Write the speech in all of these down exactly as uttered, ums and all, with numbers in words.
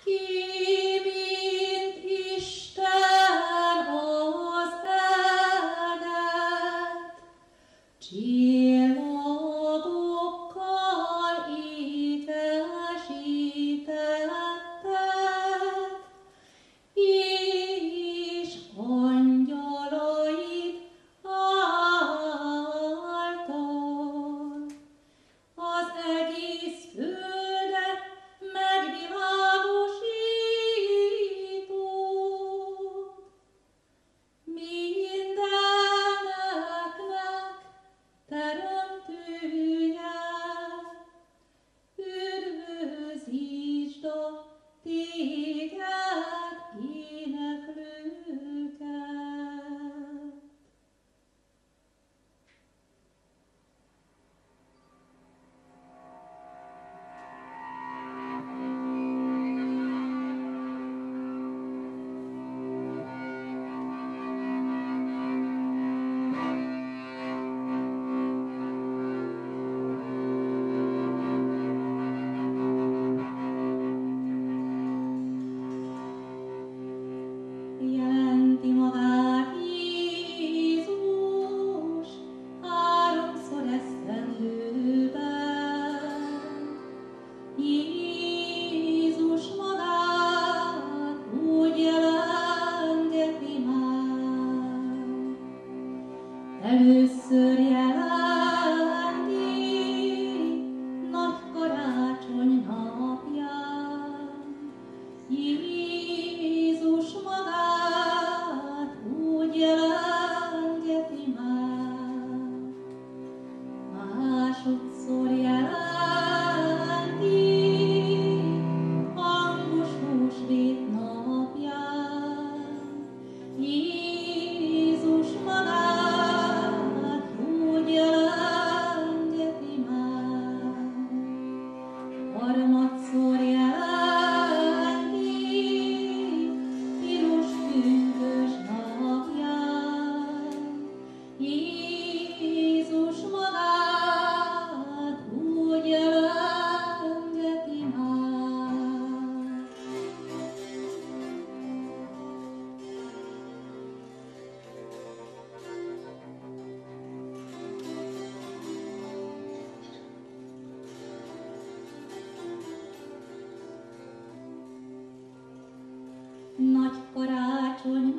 Ki, mint Isten az eldet, csillagokkal ékesítetted, és angyalait által az egész földet megvilágosítod. Mindeneknek teremtője, üdvözítsd a téged éneklőket. Jelenti magát Jézus háromszor esztendőben. Jézus magát úgy jelenteti már. Először jelenti nagy karácsony napján. Jézus magát úgy jelenteti már. Másodszor jelenti hangos húsvét napján. Jézus magát úgy jelenteti már. Harmadszor jelenti piros pünkösd napján. Jézus magát úgy jelenteti már. Nagy karácsony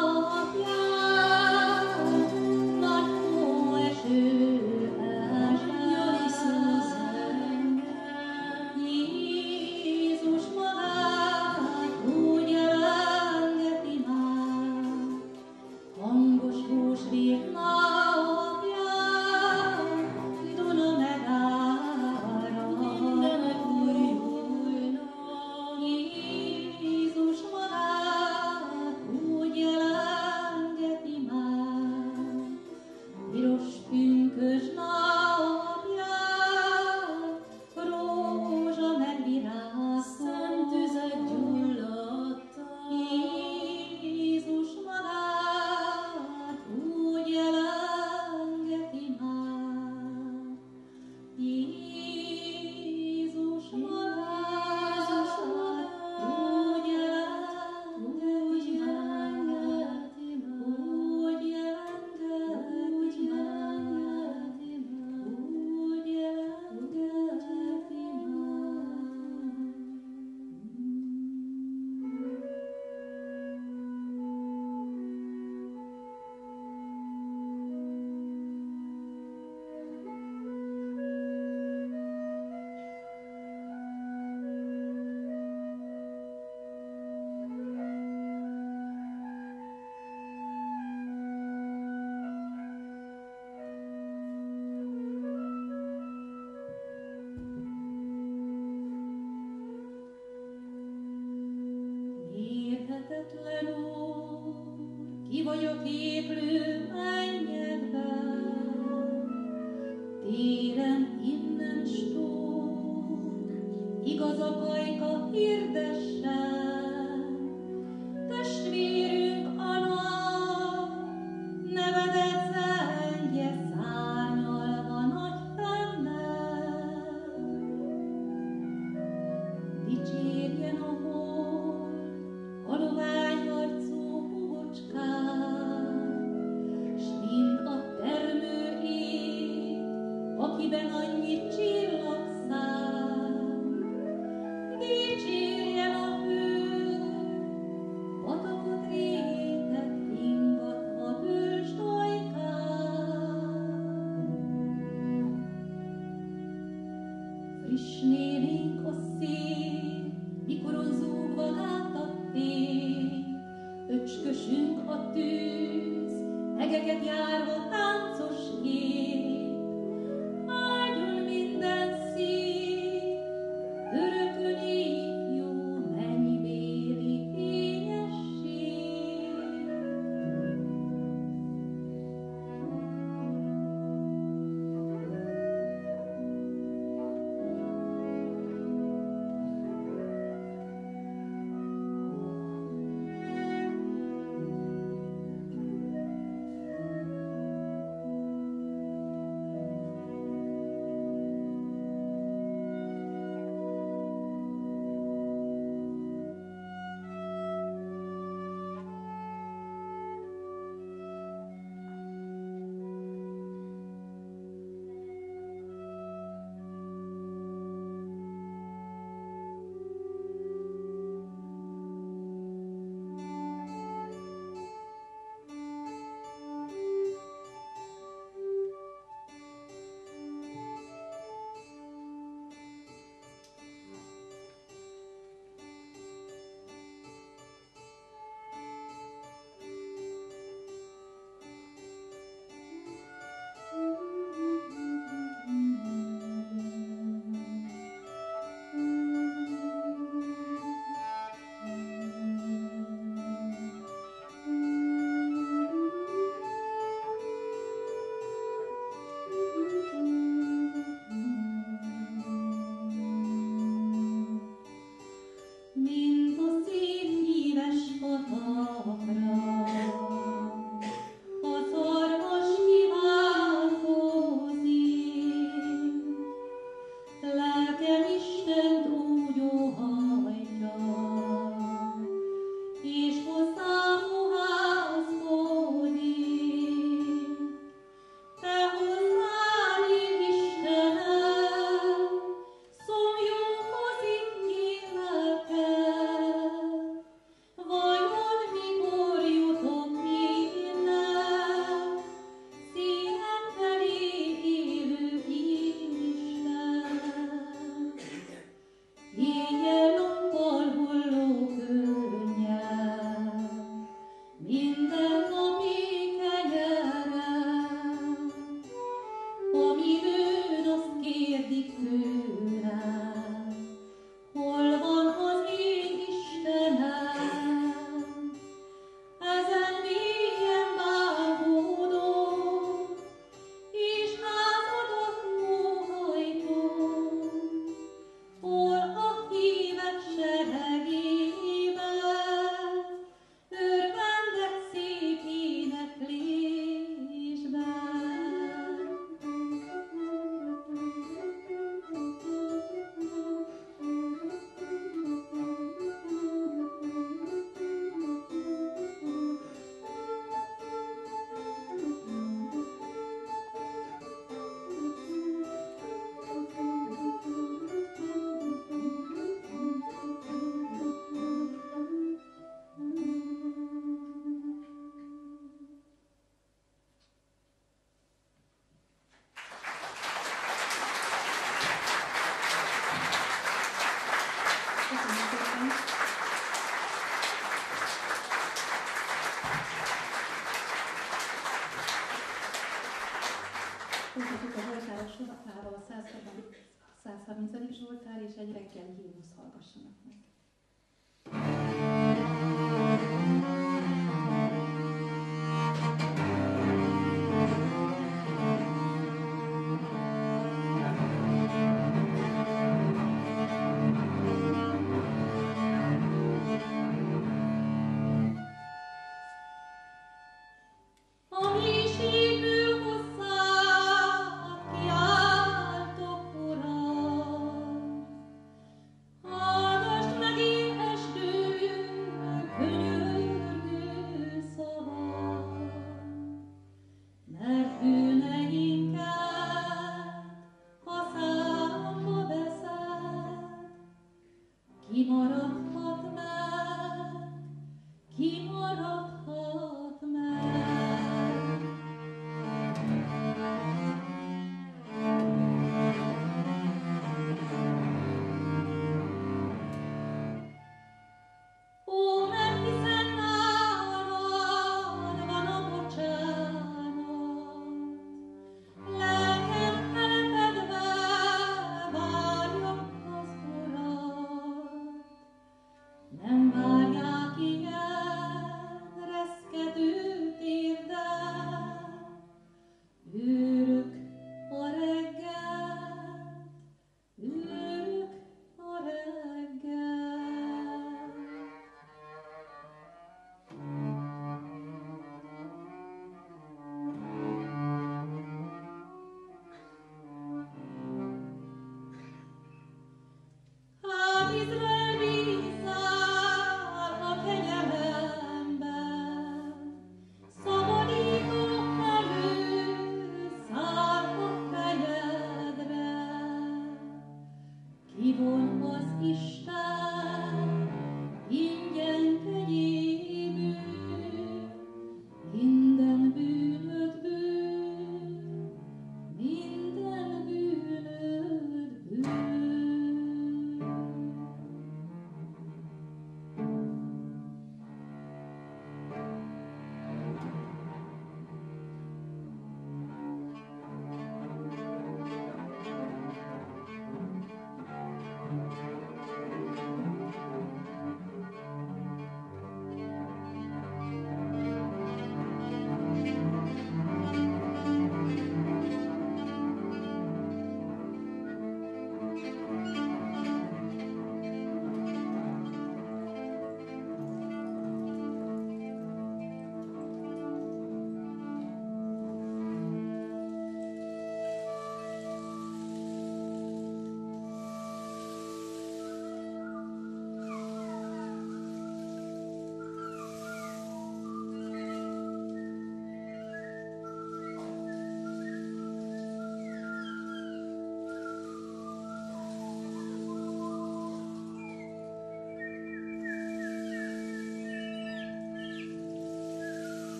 napján, nagy hóeső esett. Jézus magát úgy jelenteti már. Hangos húsvét napján, Duna megárad. Jézus magát úgy jelenteti már. Piros pünkösd napján, rózsa megvirágzott. Szent tüzet gyulladtak. Jézus magát úgy jelenteti már. Jézus magát úgy jelenteti már. Úgy jelenteti már. Úgy jelenteti Érthetetlen Úr, ki vagyok éplő mennyekben, téren innen stók, igaz a kajka hirdessen, testvérünk a nap, nevedet zengje szárnyalva nagy fennel. Dicsérjen a hó, Folytatjuk a Zsoltáros sorával a száz harmincadik Zsoltár, és egy reggeli himnusz hallgassanak meg. Nem várják ilyen,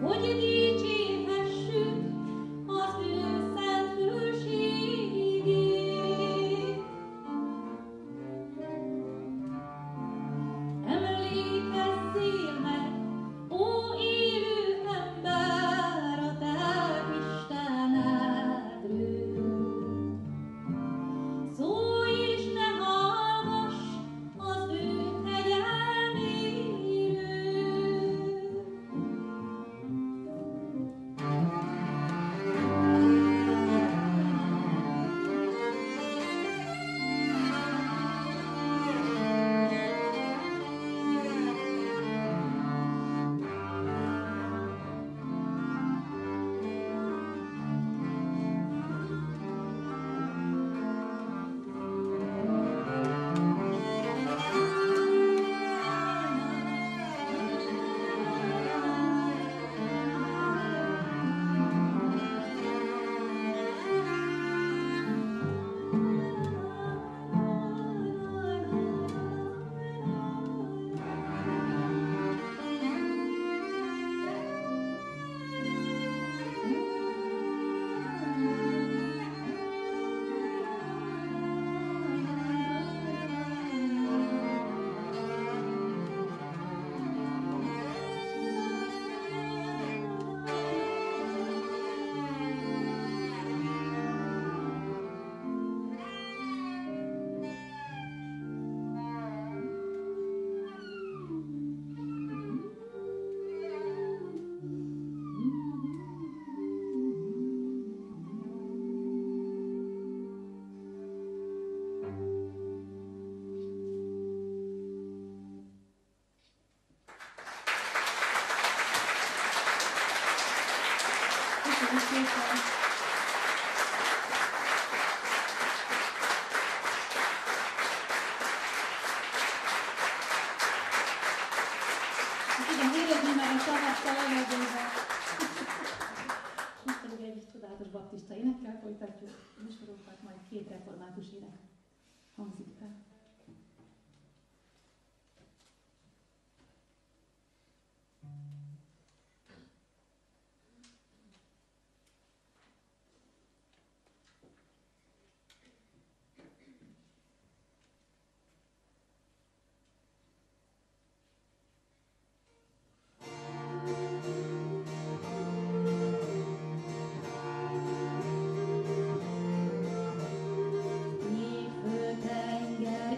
Köszönöm szépen! Igen, érezni meg a szavakat a levegőben. Most pedig egy csodálatos baptista énekkel folytatjuk. Műsorunkat majd két református ének hangzik fel. Jégföldtenger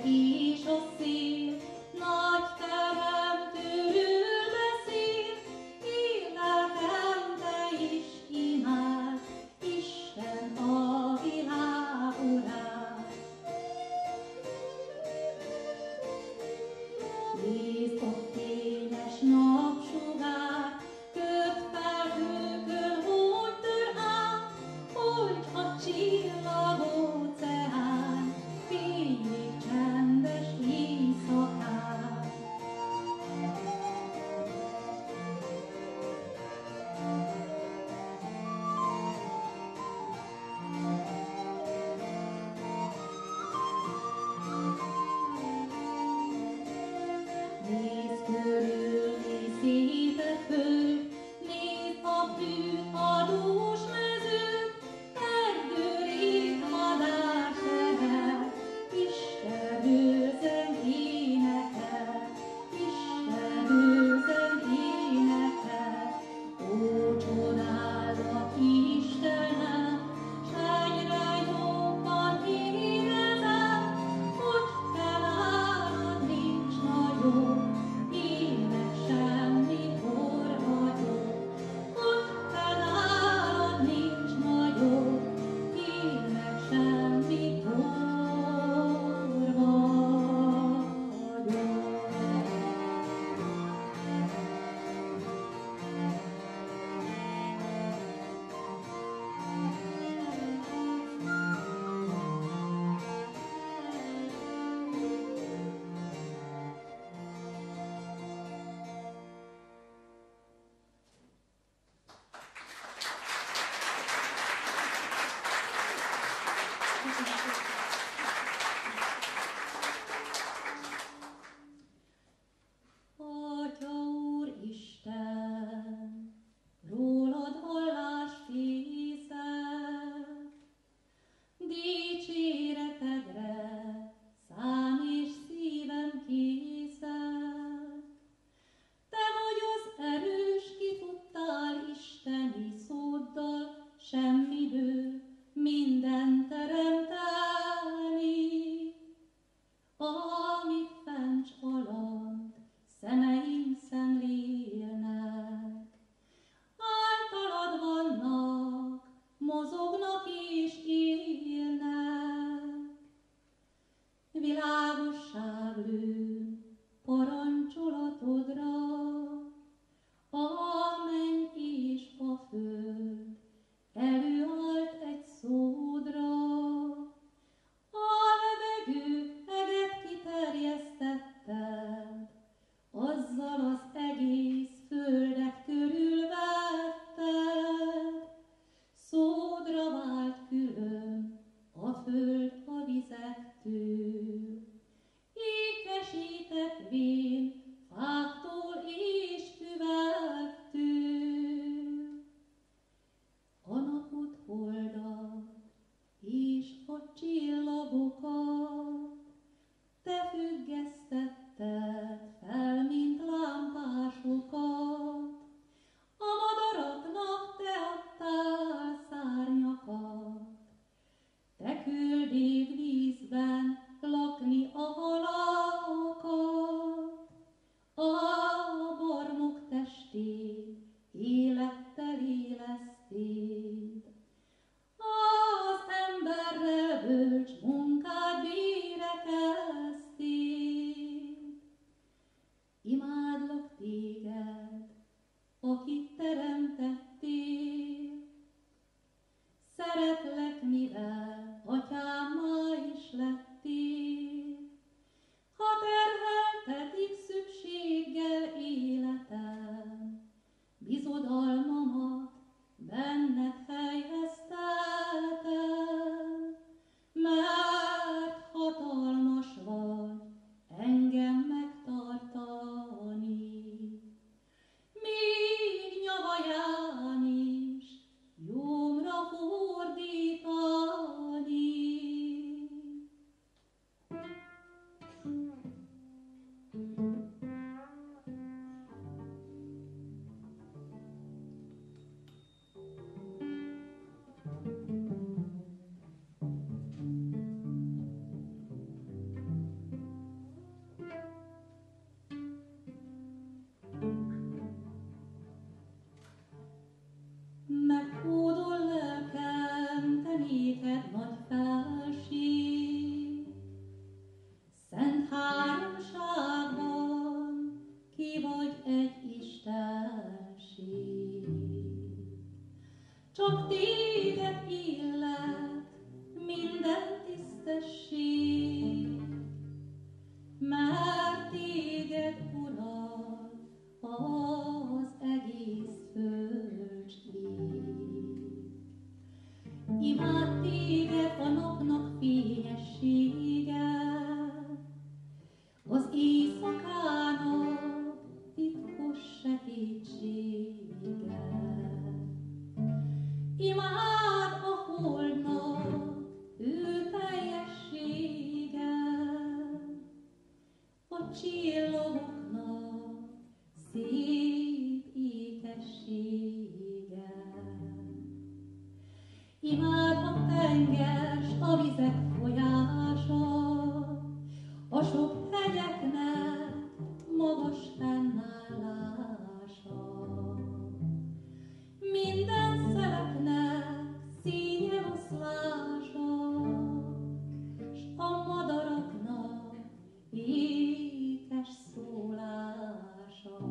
akit teremtettél. Szeretlek, mivel atyámmá is lettél. Ha terheltetik szükséggel életem, bizodalmamat benned helyezteltem, mert hatalmas vagy engem megtartani. Még nyavaján is jómra fordítani. Meghódol lelkem, te néked nagy felség, szent háromságban ki vagy egy istenség. Csak téged illet minden tisztesség, mert téged urad az egész földség. Imád téged a napnak fényessége, az éjszakának titkos segítsége. Imád a holdnak ő teljessége, a csillagoknak szép ékessége. Imád a tenger, s a vizek folyása, a sok hegyeknek magas fennállása. Minden szeleknek színje oszlása, s a madaraknak ékes szólása.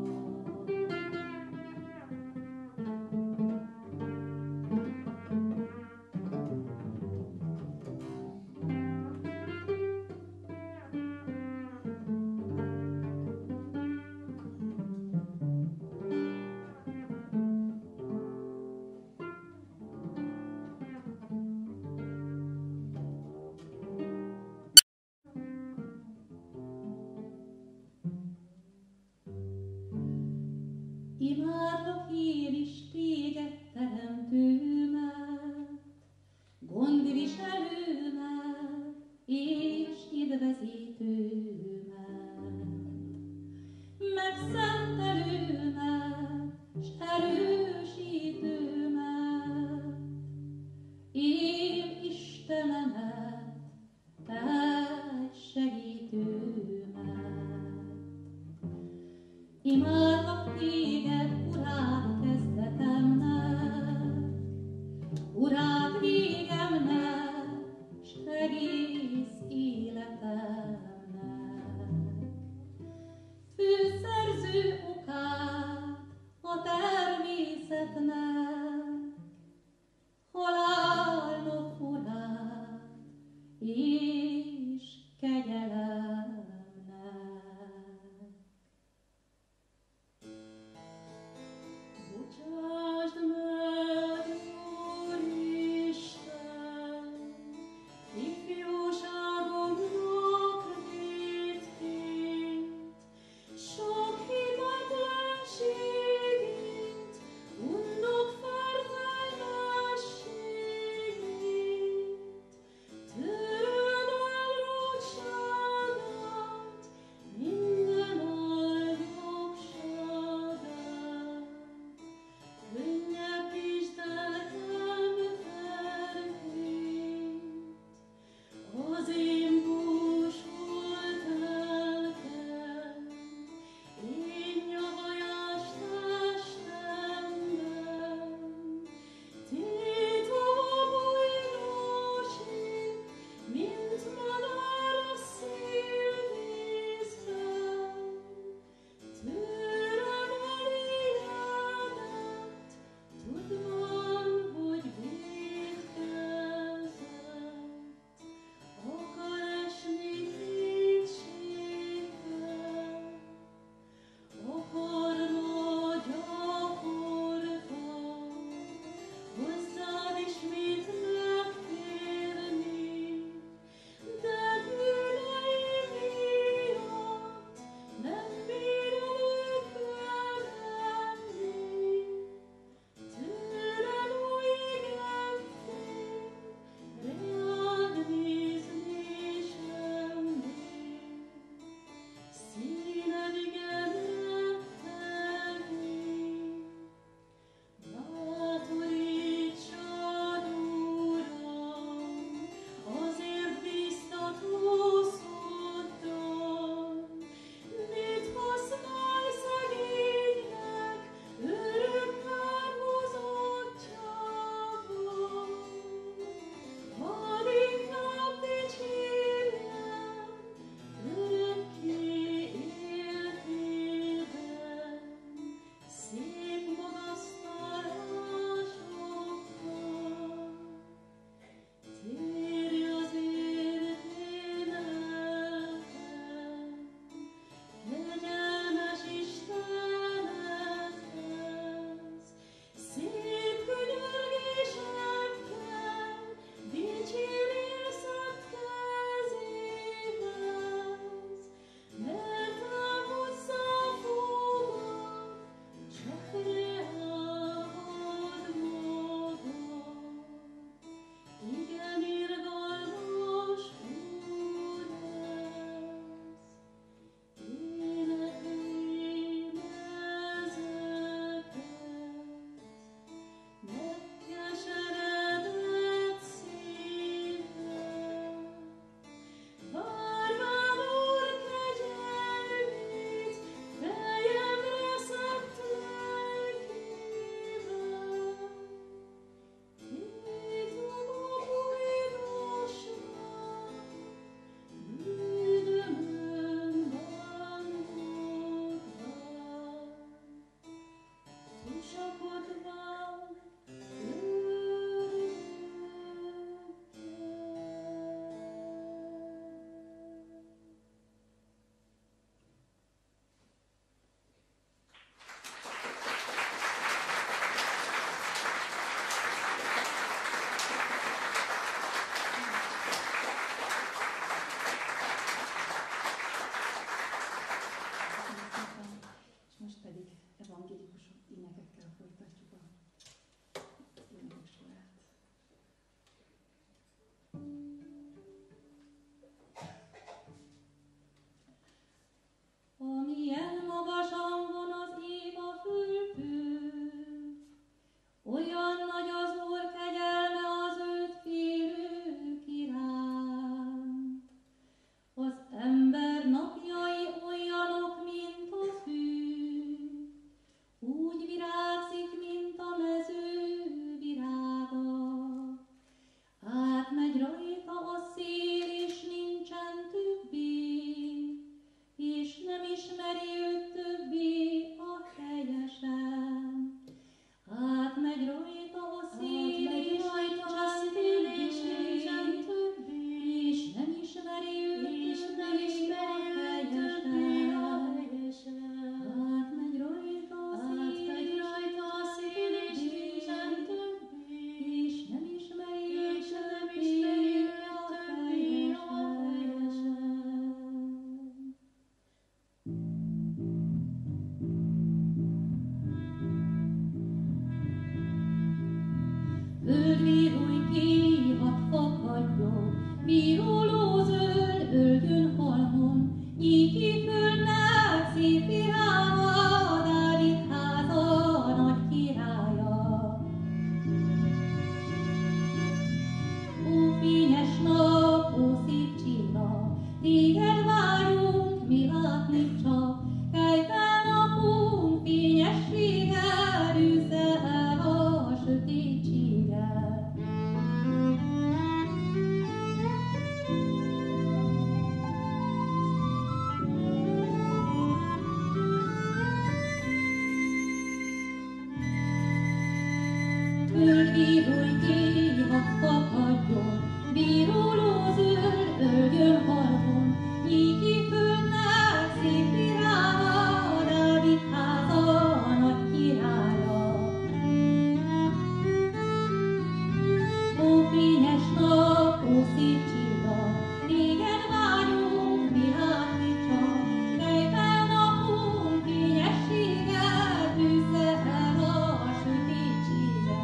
Imádlak én is téged, teremtőmet, gondviselőmet és idvezítőmet, megszentelőmet s erősítőmet, én Istenemet, te segítőmet. Imádlak téged, Urám, kezdetemnek, virágzik, mint a mező virága. Átmegy rajta a szél, és nincsen többé, és nem ismeri őt többé a helyesen. Átmegy rajta a szél, és nincsen többé, és nem ismeri őt többé a helyesen. Átmegy rajta a szél, és nincsen többé, és nem ismeri őt többé a helyesen. Földvírói ki, hadd fakadjon, viruló zöld ölgyön halmon, nyíki földnek szép virága, Dávid háza nagy királya. Ó, fényes nap, ó, szép csillag, téged várunk, mi látni csak, kelj fel napunk, fényességgel, űzze el a sötétséget. Földvírói ki, hadd fakadjon, viruló zöld ölgyön halmon, nyíki földnek szép virága, Dávid háza nagy királya. Ó, fényes nap, ó, szép csillag, téged vágyunk, mi látni csak, kelj fel napunk, fényességgel, tűzze el a sötétséget.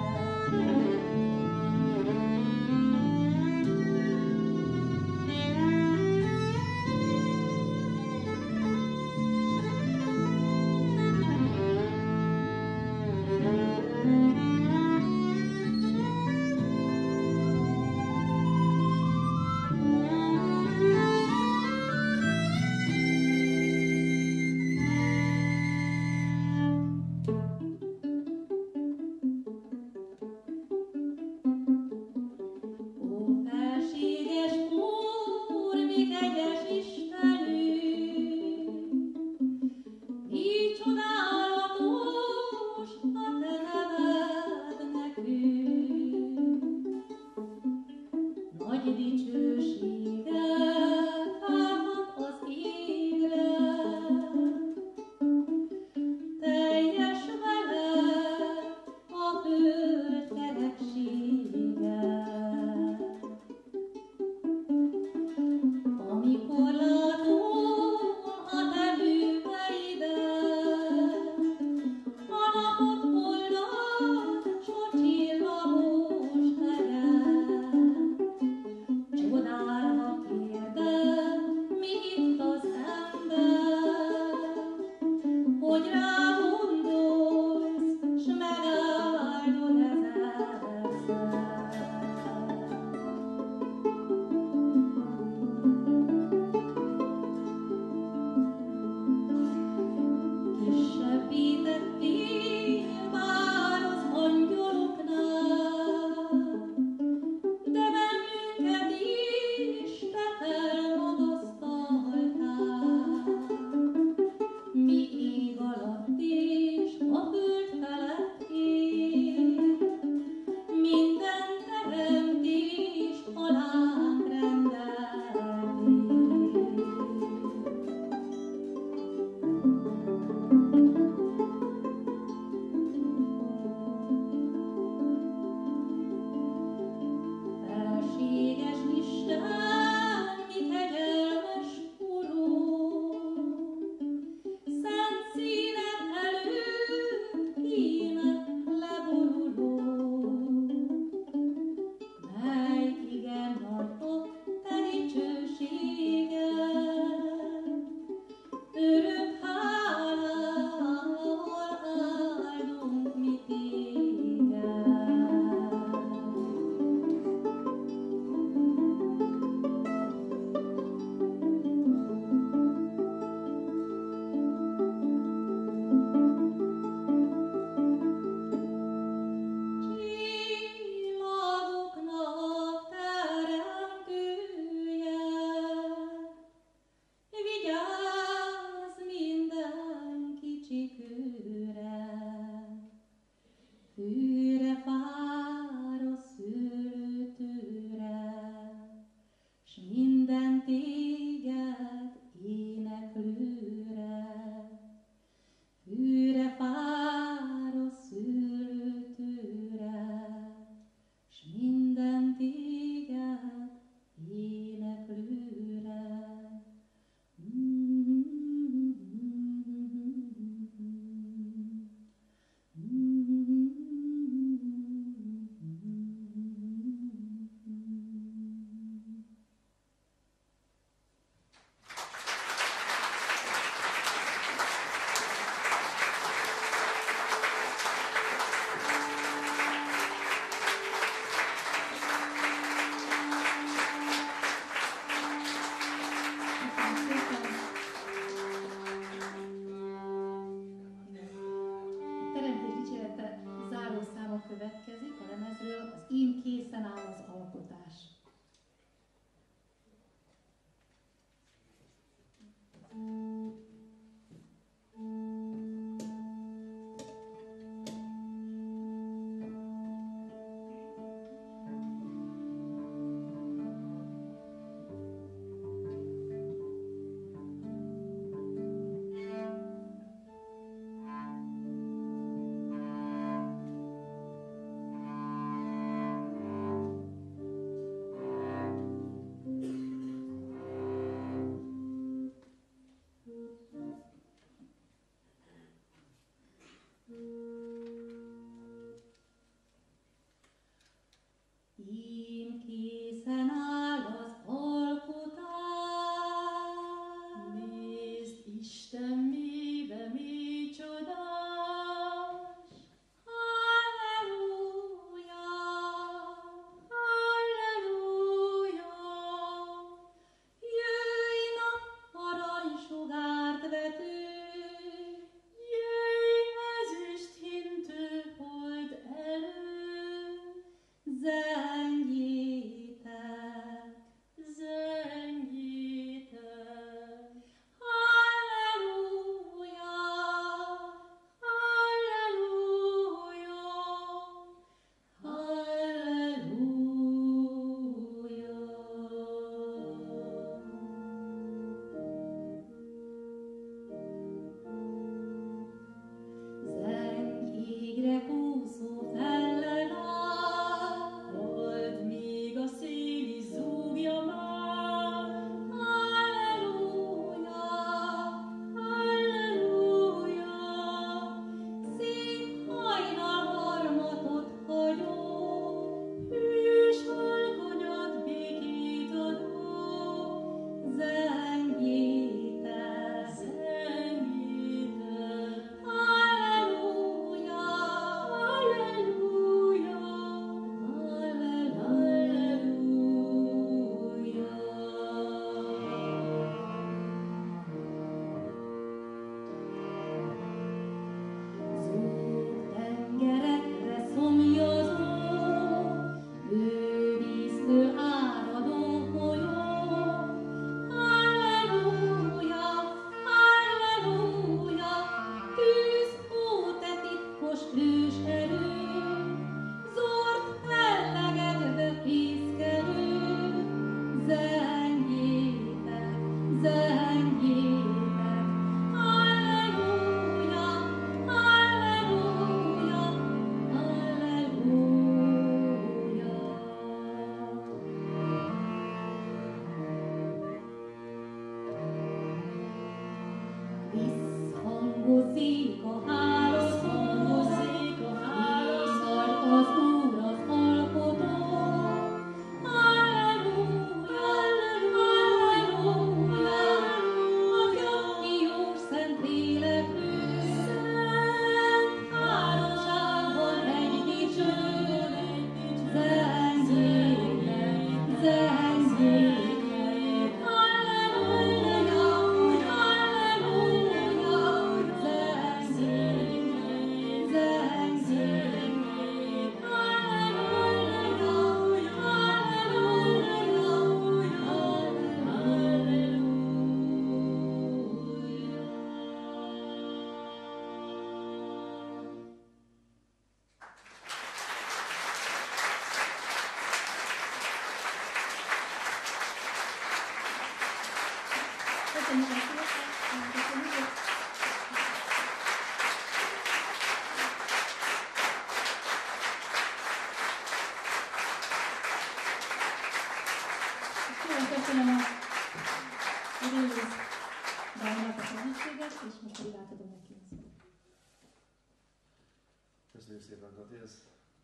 Köszönöm a Révész Bájnak a segítséget, és most pedig átadom neki a szót. Köszönjük szépen, Kati, ez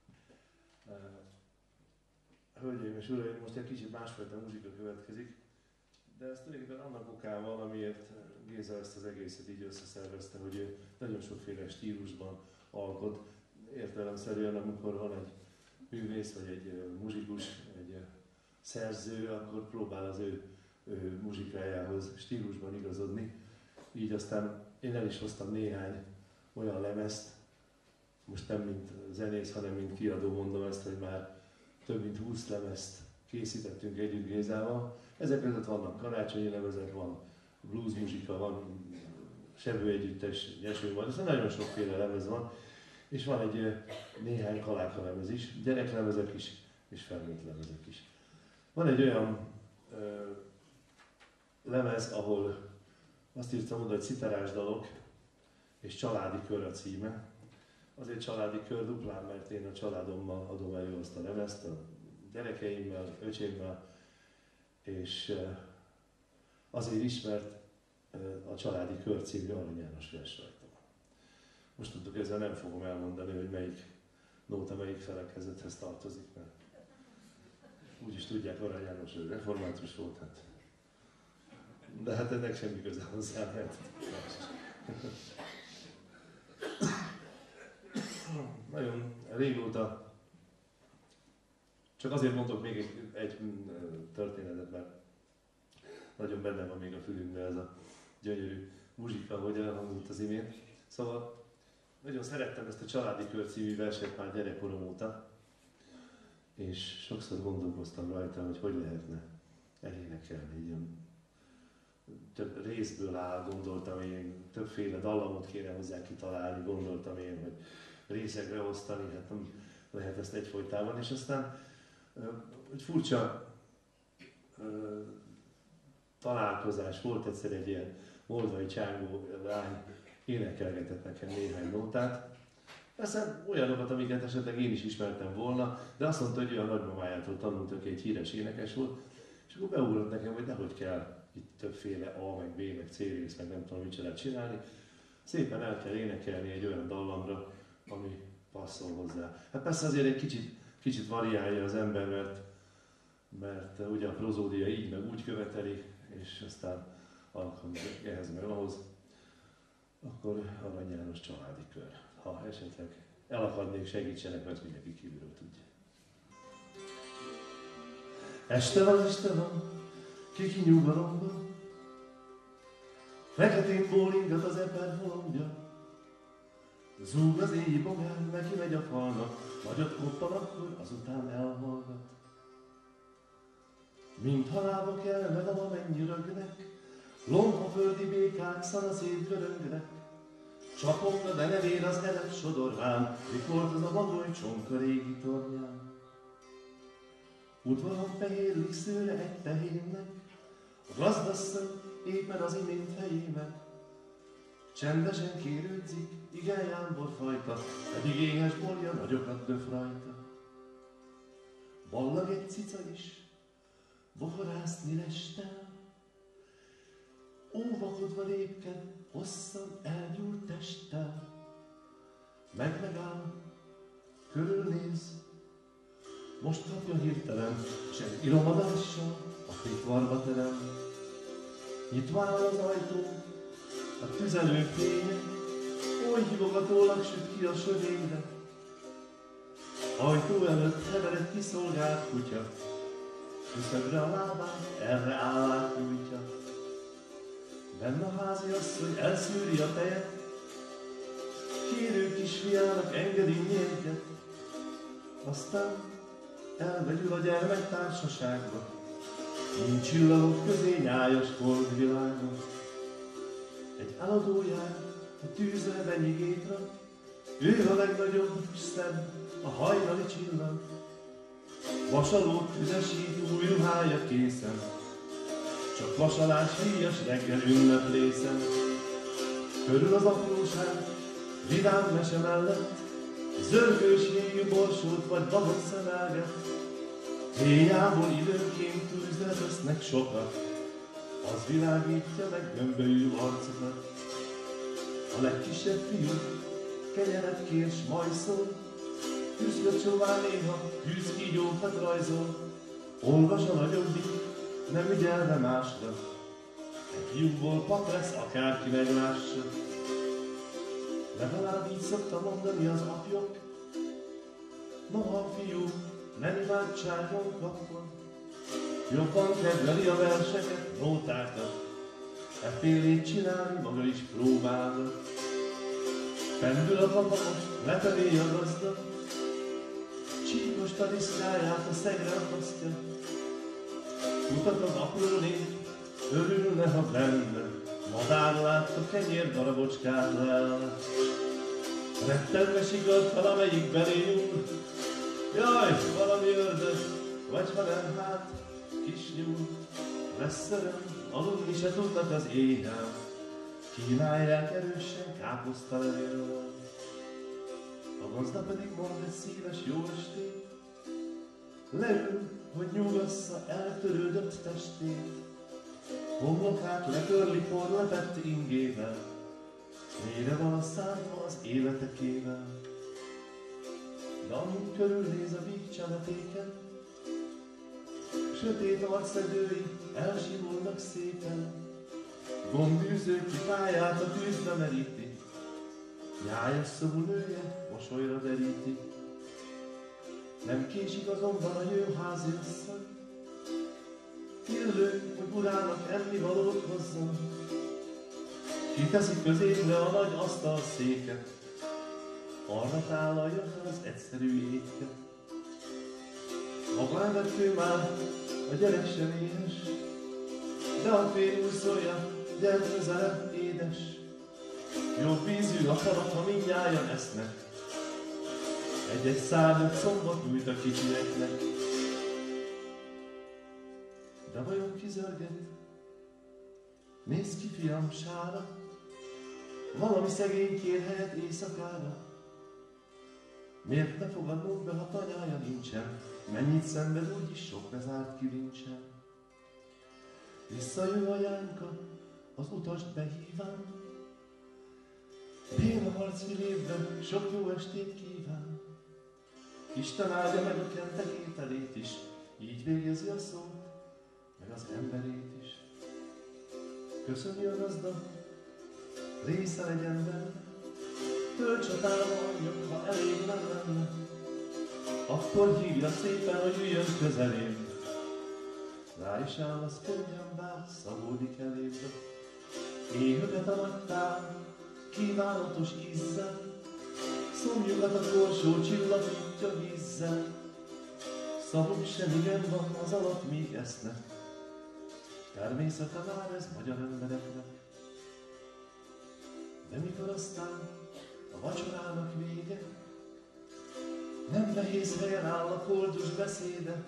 hölgyeim és uraim, most egy kicsit másfajta muzsika következik, de ez tulajdonképpen annak okával, amiért Géza ezt az egészet így összeszervezte, hogy ő nagyon sokféle stílusban alkot. Értelemszerűen, amikor van egy művész, vagy egy muzsikus, egy szerző, akkor próbál az ő, ő muzsikájához stílusban igazodni. Így aztán én el is hoztam néhány olyan lemezt, most nem mint zenész, hanem mint kiadó mondom ezt, hogy már több mint húsz lemezt készítettünk együtt Gézával. Ezek között vannak karácsonyi lemezek, van blues muzsika, van sebő együttes, nyeső van, ez nagyon sokféle lemez van, és van egy néhány kaláka lemez is, gyereklemezek is, és felnőtt lemezek is. Van egy olyan ö, lemez, ahol azt írtam oda, hogy citerás dalok, és családi kör a címe. Azért családi kör duplán, mert én a családommal adom elő azt a lemezt, a gyerekeimmel, öcsémmel, és azért is, mert a családi kör című Arany János vers rajta van. Most tudtuk, ezzel nem fogom elmondani, hogy melyik nóta melyik felekezethez tartozik, mert úgyis tudják, Arany János, hogy református volt, hát. De hát ennek semmi köze hozzá, mert nagyon régóta, csak azért mondok még egy, egy történetet, mert nagyon benne van még a fülünkben ez a gyönyörű muzsika, ahogy elhangzott az imént. Szóval nagyon szerettem ezt a Családi Kör című verset már gyerekkorom óta, és sokszor gondolkoztam rajta, hogy hogy lehetne elénekelni. Ilyen több részből áll, gondoltam én, többféle dallamot kéne hozzá kitalálni, gondoltam én, hogy részekre osztani, hát nem lehet ezt egyfolytában, és aztán egy furcsa találkozás volt, egyszer egy ilyen moldvai csángó lány énekelgetett nekem néhány nótát. Persze olyanokat, amiket esetleg én is ismertem volna, de azt mondta, hogy olyan nagymamájától tanult, aki egy híres énekes volt, és akkor beugrott nekem, hogy nehogy kell itt többféle A, meg B, meg C rész, meg nem tudom, mit se lehet csinálni. Szépen el kell énekelni egy olyan dallamra, ami passzol hozzá. Hát persze azért egy kicsit, kicsit variálja az ember, mert, mert ugye a prozódia így meg úgy követeli, és aztán alkalmazik ehhez meg ahhoz, akkor Arany János Családi Kör. Ha esetleg el akarnék, segítsenek, mert mindenki kívülről tudja. Este van, este van, kiki nyugalomban, feketén bólingat az eper bolondja. Zúg az éj bogár, neki megy a falnak, nagyot koppan akkor, azután elhallgat. Mint halálba kelve valamennyire rögnek, lomha földi békák szanaszét göröngnek. Csapongna, de nem ér az elep sodorván, mit volt az a vagoly csonka régi tornyán. Udvaron fehér likszőre egy tehénnek, a gazdasszony éppen az imént fejének. Csendesen kérődzik, igen jámbor fajta, pedig éhes borja nagyokat döf rajta. Ballag egy cica is, bohorászni lestel, óvakodva lépked, hosszan elgyúlt testtel. Meg megáll, körülnéz, most kapja hirtelen, s egy iromadással a fitvarba terem. Nyitva áll az ajtó, a tüzelő fénye, oly hívogatólag süt ki a sövényre. Ajtó előtt hever egy kiszolgált kutya, küszöbre a lábát, erre állát nyújtja. Benn a háziasszony elszűri a tejet, kérő kisfiának engedi nyérget, aztán elvegyül a gyermek társaságba, mint csillagok közé nyájas holdvilágon. Egy eladó jár a tűzre benyigét rak, ő a legnagyobb és szebb, a hajnali csillag. Vasalót tüzesít, új ruhája készen, csak vasalás híjas reggel ünneplészen. Körül az apróság, vidám mese mellett, zörgős jégű borsót vagy babot szemelget. Héjából időnként tűzre vesznek sokat, az világítja meg gömbölyű arcokat. A legkisebb fiú kenyeret kér s majszol, tűzköt csóván néha tűzkígyókat rajzol. Olvas a nagyobbik, nem ügyelve másra, egy fiúból pap lesz, akárki meglássa. Legalább így szokta mondani az apjuk, noha a fiú nem imádságon kapva, jobban kedveli a verseket, nótákat, e félét csinálni maga is próbálva. Pendül a papa most, lefelé a gazda, csíkos taliszkáját a szegre akasztja. Mutat az apró nép, örülne, ha benne, madár látta kenyér darabocskát lelne. Rettenve sigad valamelyik belé nyúl, jaj, valami ördög, vagy ha nem, hát kis nyúl. Lesz öröm, aludni se tudnak az éjjel, kínálják erősen káposztalevélről. A gazda pedig mond egy szíves jó estét, leül, hogy nyugassza eltörődött testét. Homlokát lekörli porlepett ingével, mélyre van a szántva az életekével. De amúgy körülnéz a víg csemetéken, sötét arcszedői elsimulnak szépen. Gombűző kifáját a tűzbe meríti, nyájas szavú nője mosolyra deríti. Nem késik azonban a jőházi asszony, illő, hogy urának ennivalót hozzon. Kiteszi középre a nagy asztalszéket, arra tálalja fel az egyszerű étket. Maga előtt már a gyerek sem éhes, de a férj úgy szólja, gyere közelebb, édes. Jobb ízű akarat, ha mindnyájan esznek, egy-egy szárnyat szombot nyújt a kicsieknek. De vajon kizörget? Nézd ki, fiam, sára, valami szegény kér helyet éjszakára. Miért ne fogadnunk be, ha tanyája nincsen? Mennyit szenved, úgyis sok bezárt kilincsen. Visszajön a Jánka, az utast behíván, béna harcvilévben sok jó estét kíván. Isten áldja meg a kentek ételét is, így végezi a szót, meg az emberét is. Köszönj a gazda, része legyen benne, tölts a távoljuk, ha elég nem lenne. Akkor hívja szépen, hogy üljön közelém, rá is áll az könnyen, bár szavódik elébe. Éhöket avattál, kívánatos ízzel, szomjukat a korsó csillapítja vízzel. Szavuk sem igen van, az alatt míg esznek, természete már ez magyar embereknek. De mikor aztán a vacsorának vége, nem nehéz helyen áll a koldus beszéde.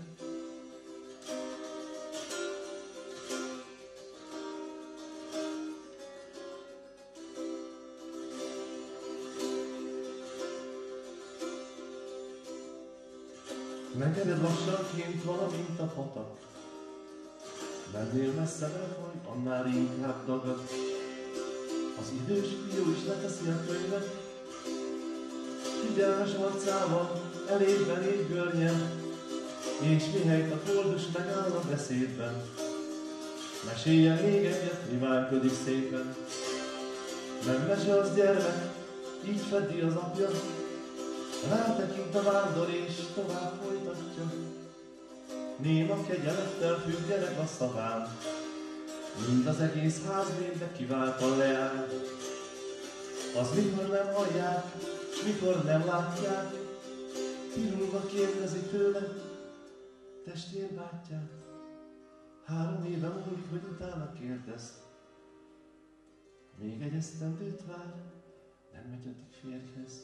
Megered lassanként valamint a patak, mennél messzebbre vagy, annál inkább dagad. Az idős fiú is leteszi a könyvet, figyelmes arcával, elébb-elébb görnyen, és mihelyt a koldus megáll a beszédben, meséljen még egyet, imádkodik szépen. Nem mese az gyermek, így fedi az apja, rátekint a vándor és tovább folytatja. Néma kegyelettel függenek a szaván, mind az egész ház végre kiváltan leáll. Az mikor nem hallják, s mikor nem látják, pirulva kérdezi tőle, testvérbátyját. Három éve múlik, hogy utána kérdez, még egy esztendőt vár, nem megy addig férjhez.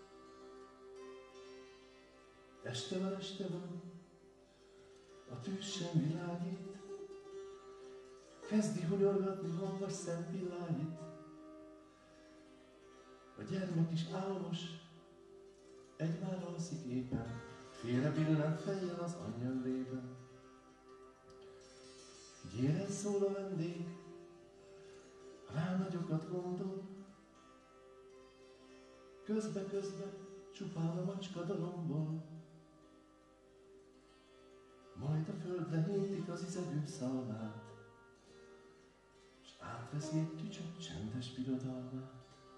Este van, este van, a tűz sem világít, kezdi hunyorgatni hangos szempilláit. A gyermek is álmos, egy már alszik éppen, félre billent fejjel az anyja ülében. Gyéren szól a vendég, rá nagyokat gondol, közbe-közbe csupán a macska dalombol. Majd a földre hintik az izegő szalmát, s átveszi egy tücsök csendes birodalmát.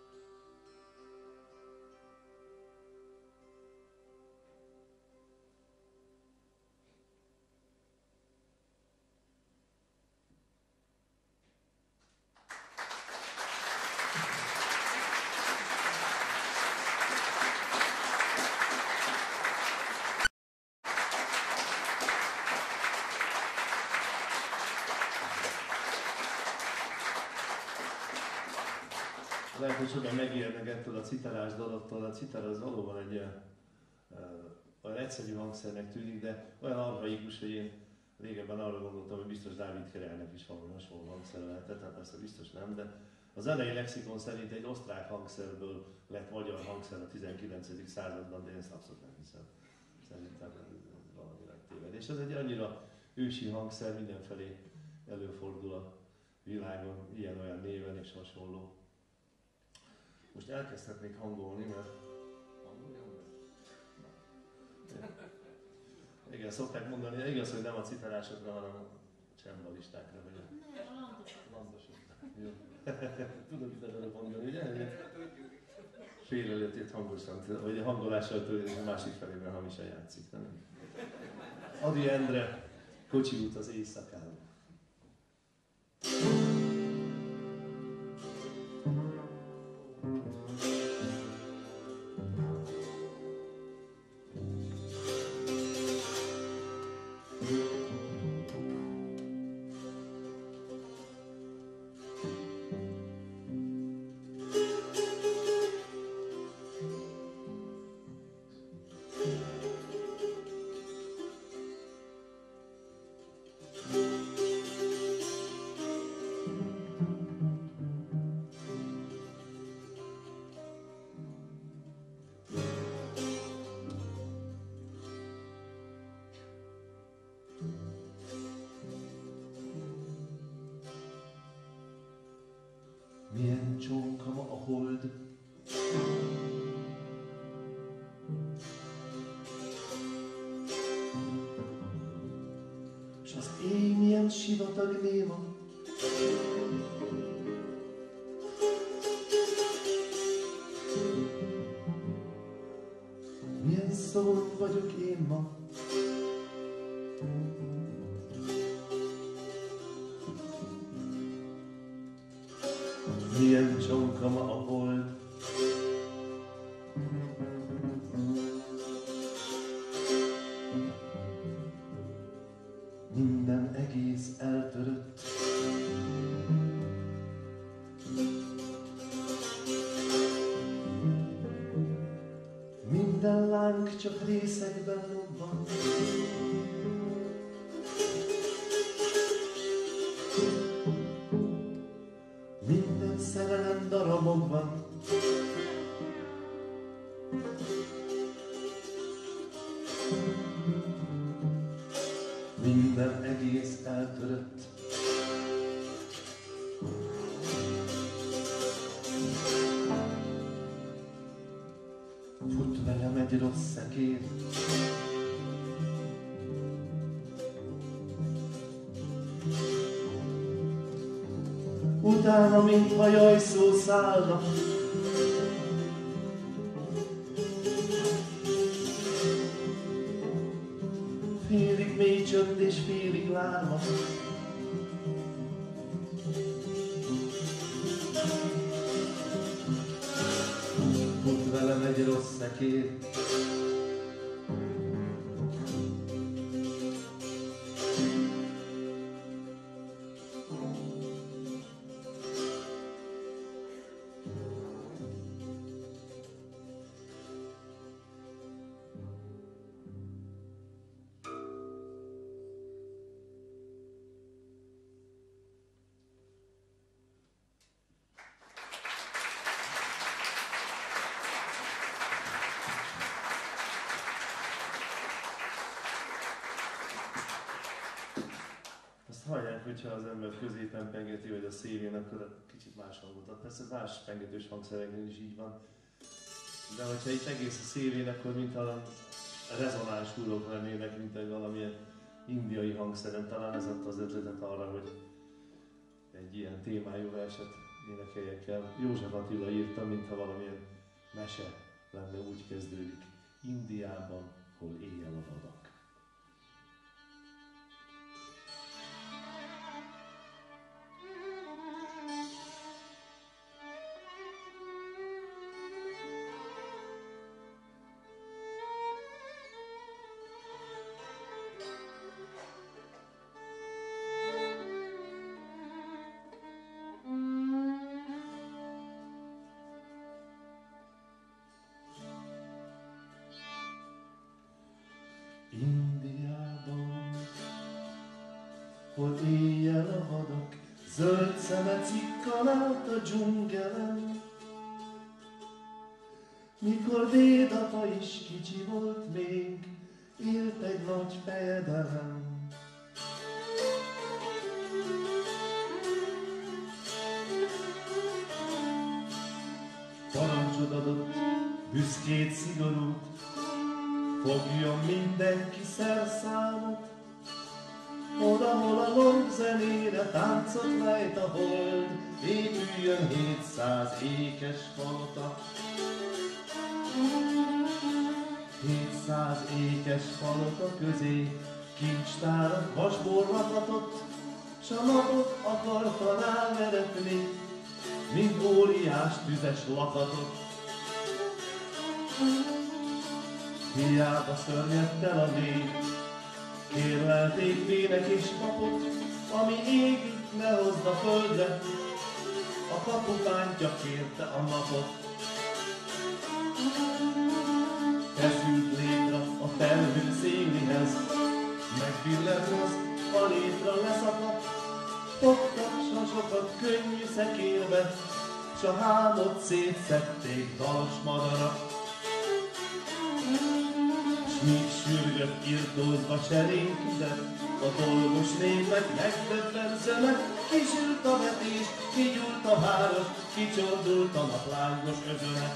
Lehet, hogy sokan megijednek ettől a citerás dalottól, a citer az valóban egy olyan, olyan egyszerű hangszernek tűnik, de olyan archaikus, hogy én régebben arra gondoltam, hogy biztos Dávid királynak is valami hasonló hangszer lehetett, hát persze biztos nem, de az zenei lexikon szerint egy osztrák hangszerből lett magyar hangszer a tizenkilencedik században, de én ezt abszolút nem hiszem. Szerintem valami téved. És ez egy annyira ősi hangszer, mindenfelé előfordul a világon, ilyen-olyan néven és hasonló. Most elkezdhetnék hangolni, mert... Igen, szokták mondani, de igaz, hogy nem a citerásokra, hanem a csembalistákra, vagy a landosokra. Jó. Tudod, mit előbb mondani, ugye? Félelőtét hangosan, vagy a hangolással tőle, a másik felében hamisan játszik, nem? Adi Endre, Kocsi út az éjszakán. Milyen csóka ma a hold, s az éj milyen sivatag néma. Milyen szomorú vagyok én ma. Milyen csonka ma a hold, minden egész eltörött. Tánk csak részekben lobban. Minden szerelem darabokban. Minden egész eltörött. Fut velem egy rossz szekér. Utána, mintha jajszó szállna. Félig mély csönd és félig lárma. Fut velem egy rossz szekér. Hallják, hogyha az ember középen pengeti, vagy a szélén, akkor kicsit más hangot ad. Persze más pengetős hangszereknél is így van. De hogyha itt egész a szélén, akkor mintha rezonáns húrok lennének, mint egy valamilyen indiai hangszeren. Talán ez adta az ötletet arra, hogy egy ilyen témájú verset énekeljek el. József Attila írta, mintha valamilyen mese lenne, úgy kezdődik. Indiában, hol éjjel a vadak. Indiában, hol éjjel a vadak, zöld szeme cikkan át a dzsungelen. Mikor dédapa is kicsi volt még, élt egy nagy fejedelem. Parancsot adott, büszkét, szigorút, fogjon mindenki szerszámot, oda, hol a lombzenére táncot lejt a hold, épüljön hétszáz ékes palota. Hétszáz ékes palota közé kincstárat vasborlakatott, s a napot akarta ráveretni, mint óriás tüzes lakatot. Hiába szörnyedt el a nép, kérlelték vének és kapott, ami égik, ne hozd a földre, a kaputántja kérte a napot. Feszült létre a felhő szélihez, megbillenő az a létre leszakadt, fogtak sasokat könnyű szekérbe, s a hámot szétszedték dalos madarak. S míg sürgött irtózva serénküzet, a dolgos népek megdöbbenzene, kisült a vetés, kigyúlt a város, kicsordult a naplángos özöne.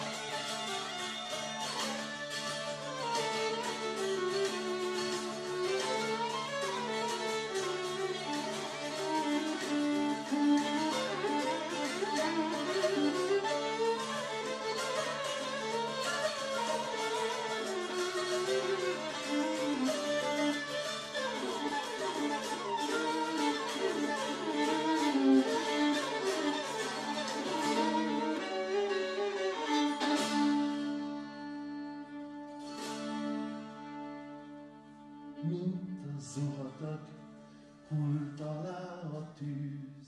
Mint a zuhatag, hult alá a tűz.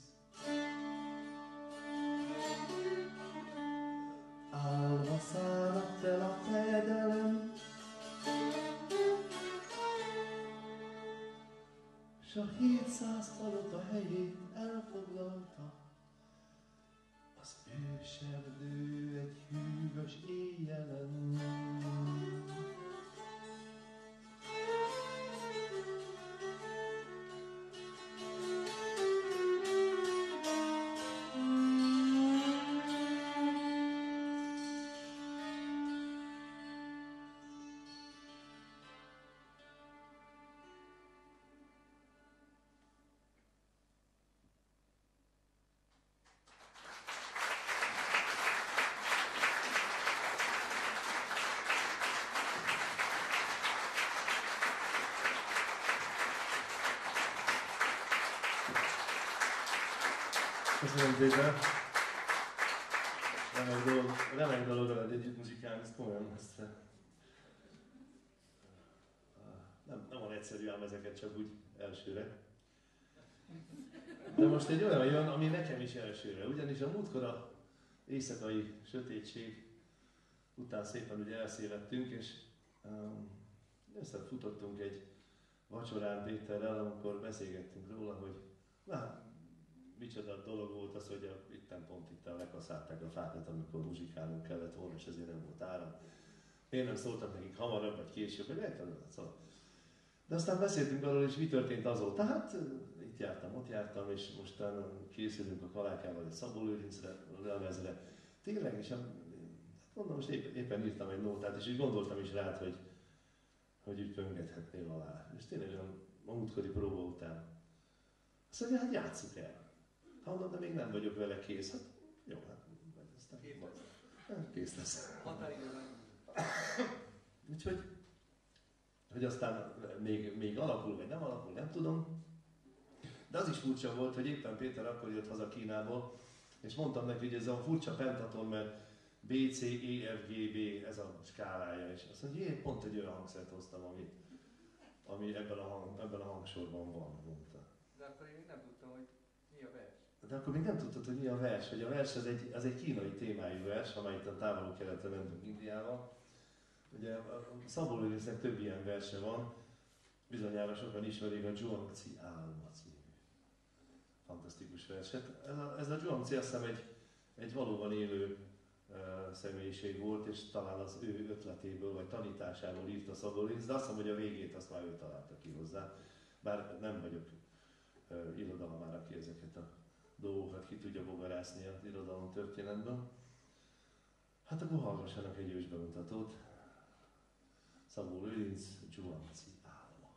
Állva száradt el a fejedelem, s a hétszáz palota helyét elfoglalta. Az őserdő egy hűvös éjjelen. Köszönöm szépen! Remek dolog, remek dolog veled együtt muzsikálni, ezt komolyan ezt. Nem, nem van egyszerű ám ezeket csak úgy elsőre. De most egy olyan jön, ami nekem is elsőre, ugyanis a múltkor a éjszakai sötétség után szépen ugye elszélettünk, és um, összefutottunk egy vacsorán Péterrel, amikor beszélgettünk róla, hogy na, micsoda dolog volt az, hogy a, itten pont itt lekaszálták a fákat, amikor muzsikálnunk kellett volna, és ezért nem volt áram. Miért nem szóltak nekik hamarabb, vagy később, vagy értem, szóval. De aztán beszéltünk arról, és mi történt azóta. Hát itt jártam, ott jártam, és mostan készülünk a Kalákával egy Szabó Lőrincre, lemezre. Tényleg, és mondom, most épp, éppen írtam egy nótát, és így gondoltam is rád, hogy, hogy úgy pöngethetnél alá. És tényleg a múltkori próba után. Azt mondja, hát játsszuk el. Ha mondom, de még nem vagyok vele kész. Hát jó, hát majd aztán kész lesz. Kész lesz. Úgyhogy, hogy aztán még, még alakul, vagy nem alakul, nem tudom. De az is furcsa volt, hogy éppen Péter akkor jött haza Kínából, és mondtam neki, hogy ez a furcsa pentaton, mert B, C, E, F, G, B, ez a skálája. És azt mondja, hogy pont egy olyan hangszert hoztam, ami, ami ebben, a hang, ebben a hangsorban van, mondta. De akkor én nem tudtam, hogy mi a vers. De akkor még nem tudtad, hogy mi a vers, hogy a vers az egy, az egy kínai témájú vers, amely itt a távol-keletre mentünk Indiával. Ugye a Szabó Lőrincnek több ilyen verse van, bizonyára sokan ismerik a Zhuangzi álma című fantasztikus verset. Ez a, ez a Zhuangzi azt hiszem egy, egy valóban élő uh, személyiség volt, és talán az ő ötletéből vagy tanításából írta Szabó Lőrinc, de azt hiszem, hogy a végét azt már ő találta ki hozzá. Bár nem vagyok uh, irodalmár, aki ezeket a dolgokat ki tudja bogarászni az irodalom történetben. Hát akkor hallgassanak egy ős bemutatót. Szabó Lőrinc, Zhuangzi álma.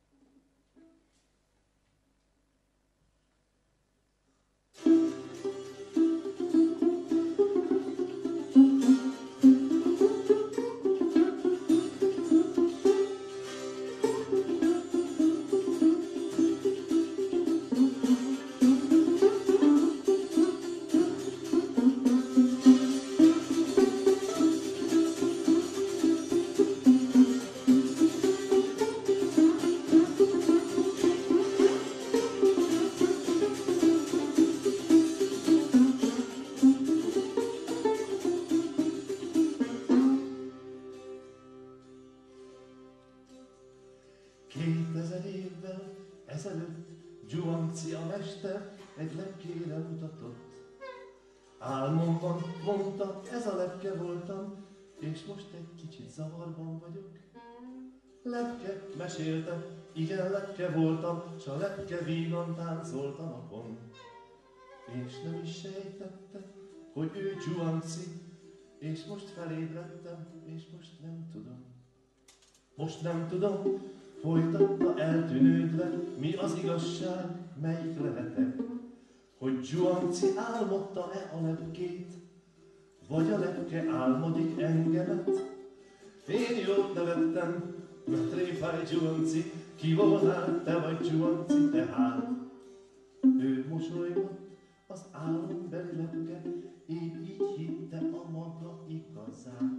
Kétezer évvel ezelőtt Zhuangzi a mester egy lepkére mutatott. Álmomban mondta, ez a lepke voltam, és most egy kicsit zavarban vagyok. Lepke, mesélte, igen, lepke voltam, s a lepke vígan táncolt a napon. És nem is sejtette, hogy ő Zhuangzi, és most felébredtem, és most nem tudom. Most nem tudom, folytatta eltűnődve, mi az igazság, melyik lehetek. Hogy Zhuangzi álmodta-e a lepkét, vagy a lepke álmodik engemet. Én jót nevettem, mert tréfáj Zhuangzi, ki volnál, te vagy Zhuangzi tehát. Ő mosolygott, az álombeli lepke, én így hitte a maga igazát.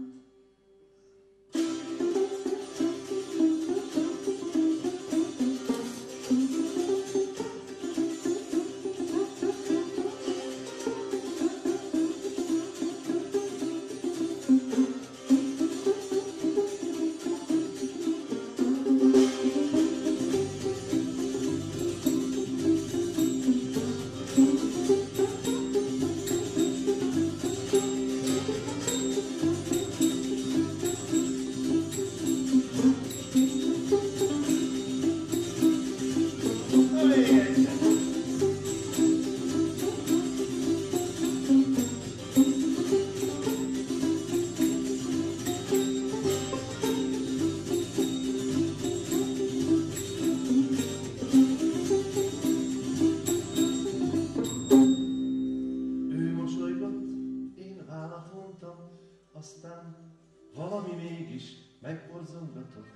forgatott.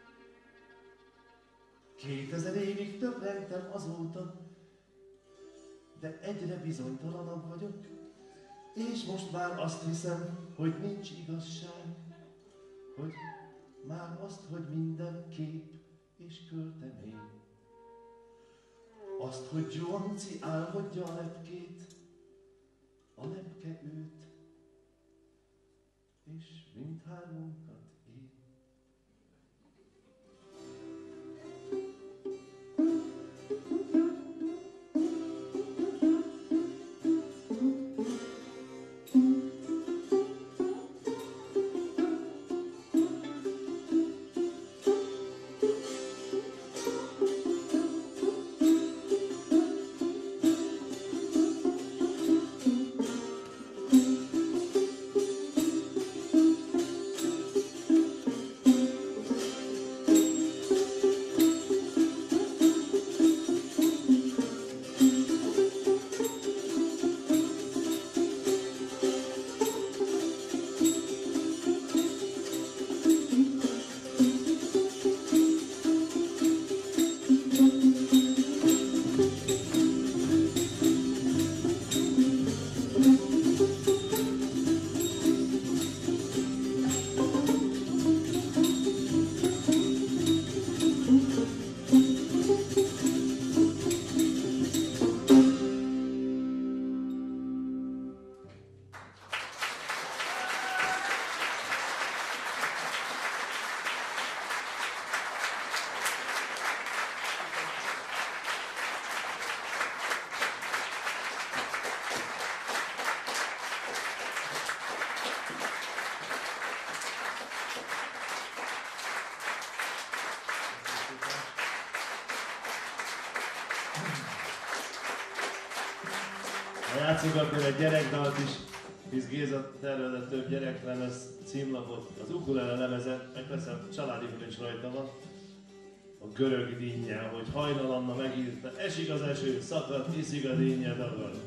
Kétezer évig töprengtem azóta, de egyre bizonytalanabb vagyok, és most már azt hiszem, hogy nincs igazság, hogy már azt, hogy minden kép és költemény. Azt, hogy Zsuanci álmodja a lepkét, a lepke őt, és mindhármunkat én. Játszogatnél egy gyerekdalt is, hisz Géza tervezett több gyereklemez címlapot, az ukulele lemeze, meg persze a családi film is rajta van. A görög dinnye, hogy Hajnal Anna megírta, esik az eső, szakad, iszik a dinnye, dagad.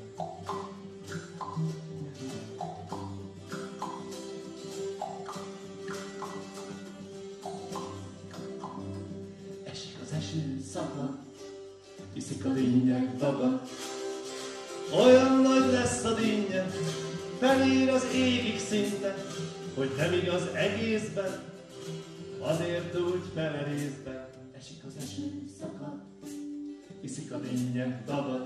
Esik az eső, szakad, iszik a dinnye, dagad. Olyan nagy lesz a dinnye, felér az égig szinte, hogy nem igaz egészben, azért úgy felerészben. Esik az eső, szakad, iszik a dinnye, dagad.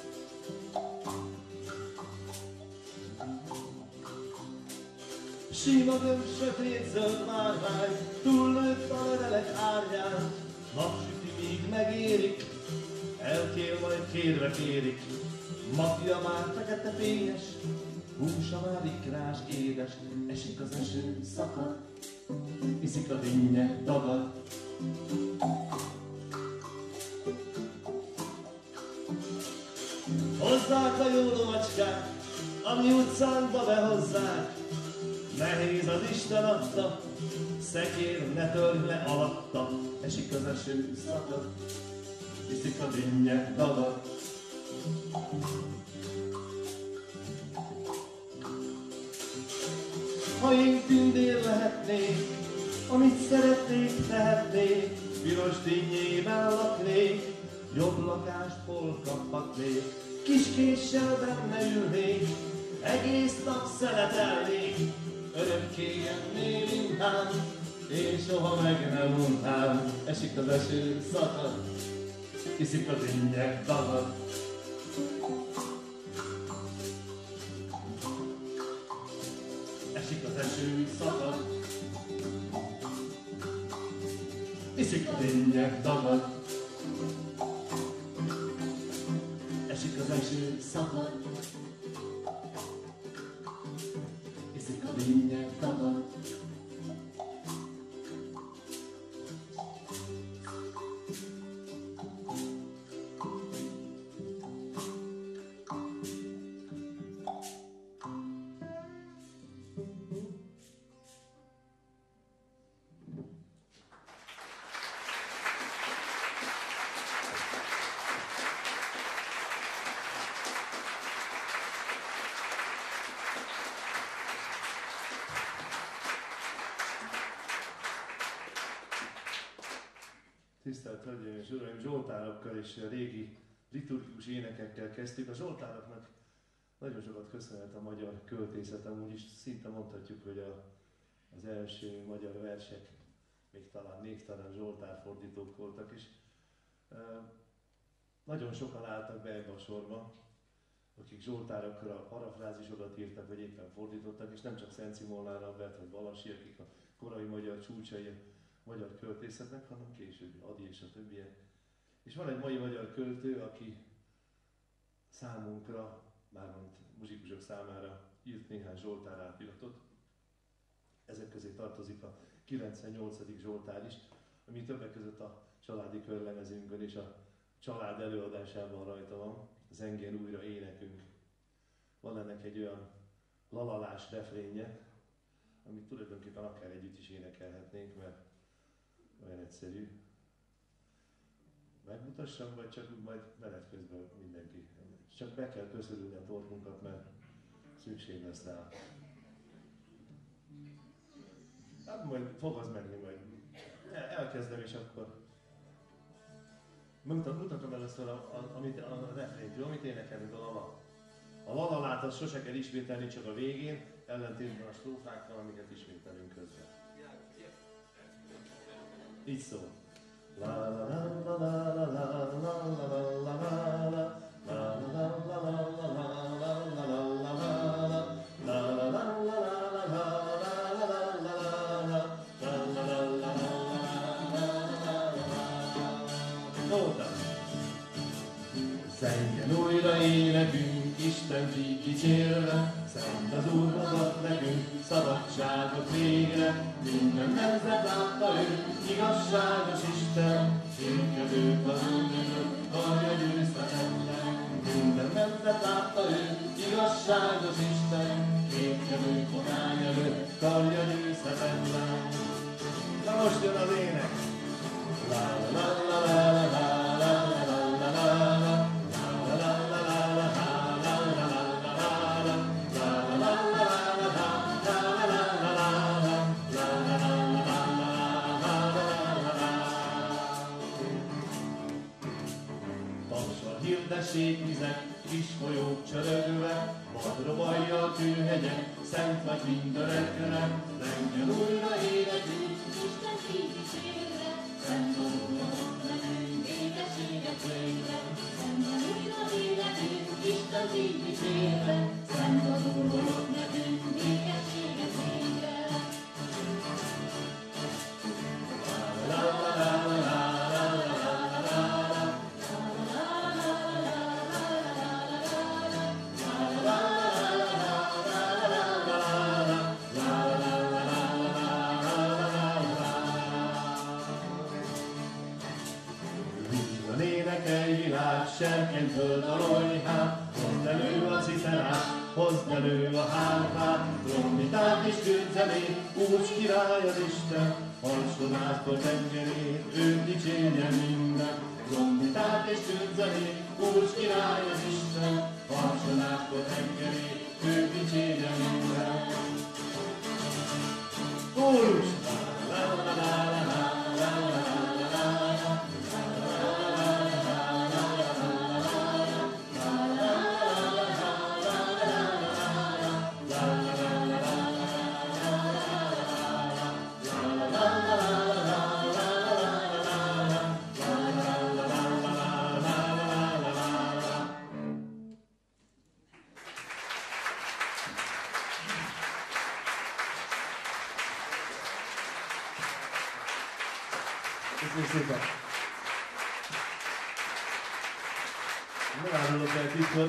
Sima gömb, sötét zöld márvány, túllőtt a levelek árnyán, napsüti míg megérik, elkél majd kérve kérik. Magja már fekete fényes, húsa már ikrás édes, esik az eső, szakad, iszik a dinnye, dagad. Hozzák a jó lovacskát, a mi utcánkba behozzák, nehéz az Isten adta, szekér ne törj le alatta, esik az eső, szakad, iszik a dinnye, dagad. Ha én tündér lehetnék, amit szeretnék, tehetnék, piros dinnyében laknék, jobb lakást hol kaphatnék, kis késsel benne ülnék, egész nap szeletelnék, örökké ennél innám, én soha meg nem unnám, esik az eső, szakad, iszik a dinnye, dagad. Esik az eső, szakad, iszik a dinnye, dagad. Esik az eső, szakad, iszik a dinnye, dagad. Tisztelt Hölgyeim és Uraim, zsoltárokkal és a régi liturgikus énekekkel kezdtük. A zsoltároknak nagyon sokat köszönhet a magyar költészet, amúgy is szinte mondhatjuk, hogy a, az első magyar versek még talán névtelen zsoltárfordítók voltak, és e, nagyon sokan álltak be ebbe a sorba, akik zsoltárokra parafrázisokat írtak, vagy éppen fordítottak, és nem csak Szent Szimon Lambert vagy Valasi, akik a korai magyar csúcsai a magyar költészetnek, hanem később Ady és a többiek. És van egy mai magyar költő, aki számunkra, mármint muzsikusok számára írt néhány zsoltár átiratot. Ezek közé tartozik a kilencvennyolcadik zsoltár is, ami többek között a családi körlemezünkön és a család előadásában rajta van. Zengén újra énekünk. Van ennek egy olyan lalalás refrénje, amit tulajdonképpen akár együtt is énekelhetnénk, mert olyan egyszerű. Megmutassam, vagy csak úgy majd menet közben mindenki. Csak be kell köszönülni a torkunkat, mert szükség lesz rá. Hát majd fog az menni majd. Elkezdem és akkor mutatom először, a, a, amit, a refrént, jó, amit énekelünk, a lala. A lalalát azt sose kell ismételni, csak a végén, ellentétben a strófákkal, amiket ismételünk közben. Így szól. La la la la la la la la la la la Zengjen újra énekünk, Isten dicsérve, szent az Úr hozott nekünk szabadságot végre. Minden nemzet látta őt, igazságos Isten, érkezőt az Úr mögött, karja győzhetetlen. Minden nemzet látta őt, igazságos Isten, érkezőt magány előtt, karja győzhetetlen. Na most jön az ének! La la la la la la la la la la. Hirdessék vizek, kis folyók csörögve, vad robalja a kőhegyek, szent vagy mindörökre. Zengjen újra énekünk, Isten dicsérve, szent az Úr hozott nekünk, ékességet végre. Zengjen újra énekünk, Isten dicsérve, szent az Úr hozott nekünk, ékességet végre. La la la la la. Serkeny föld a lojhát, hozd elő a citerát, hozd elő a hárpát, trombitát és kőzenét, Úrs király az Isten, alsodától tengerét, őt dicsérje minden. Trombitát és kőzenét, Úrs király az Isten, alsodától tengerét, őt dicsérje minden. Úrs! La la la la la. Köszönöm szépen! Nem árulok el titkot.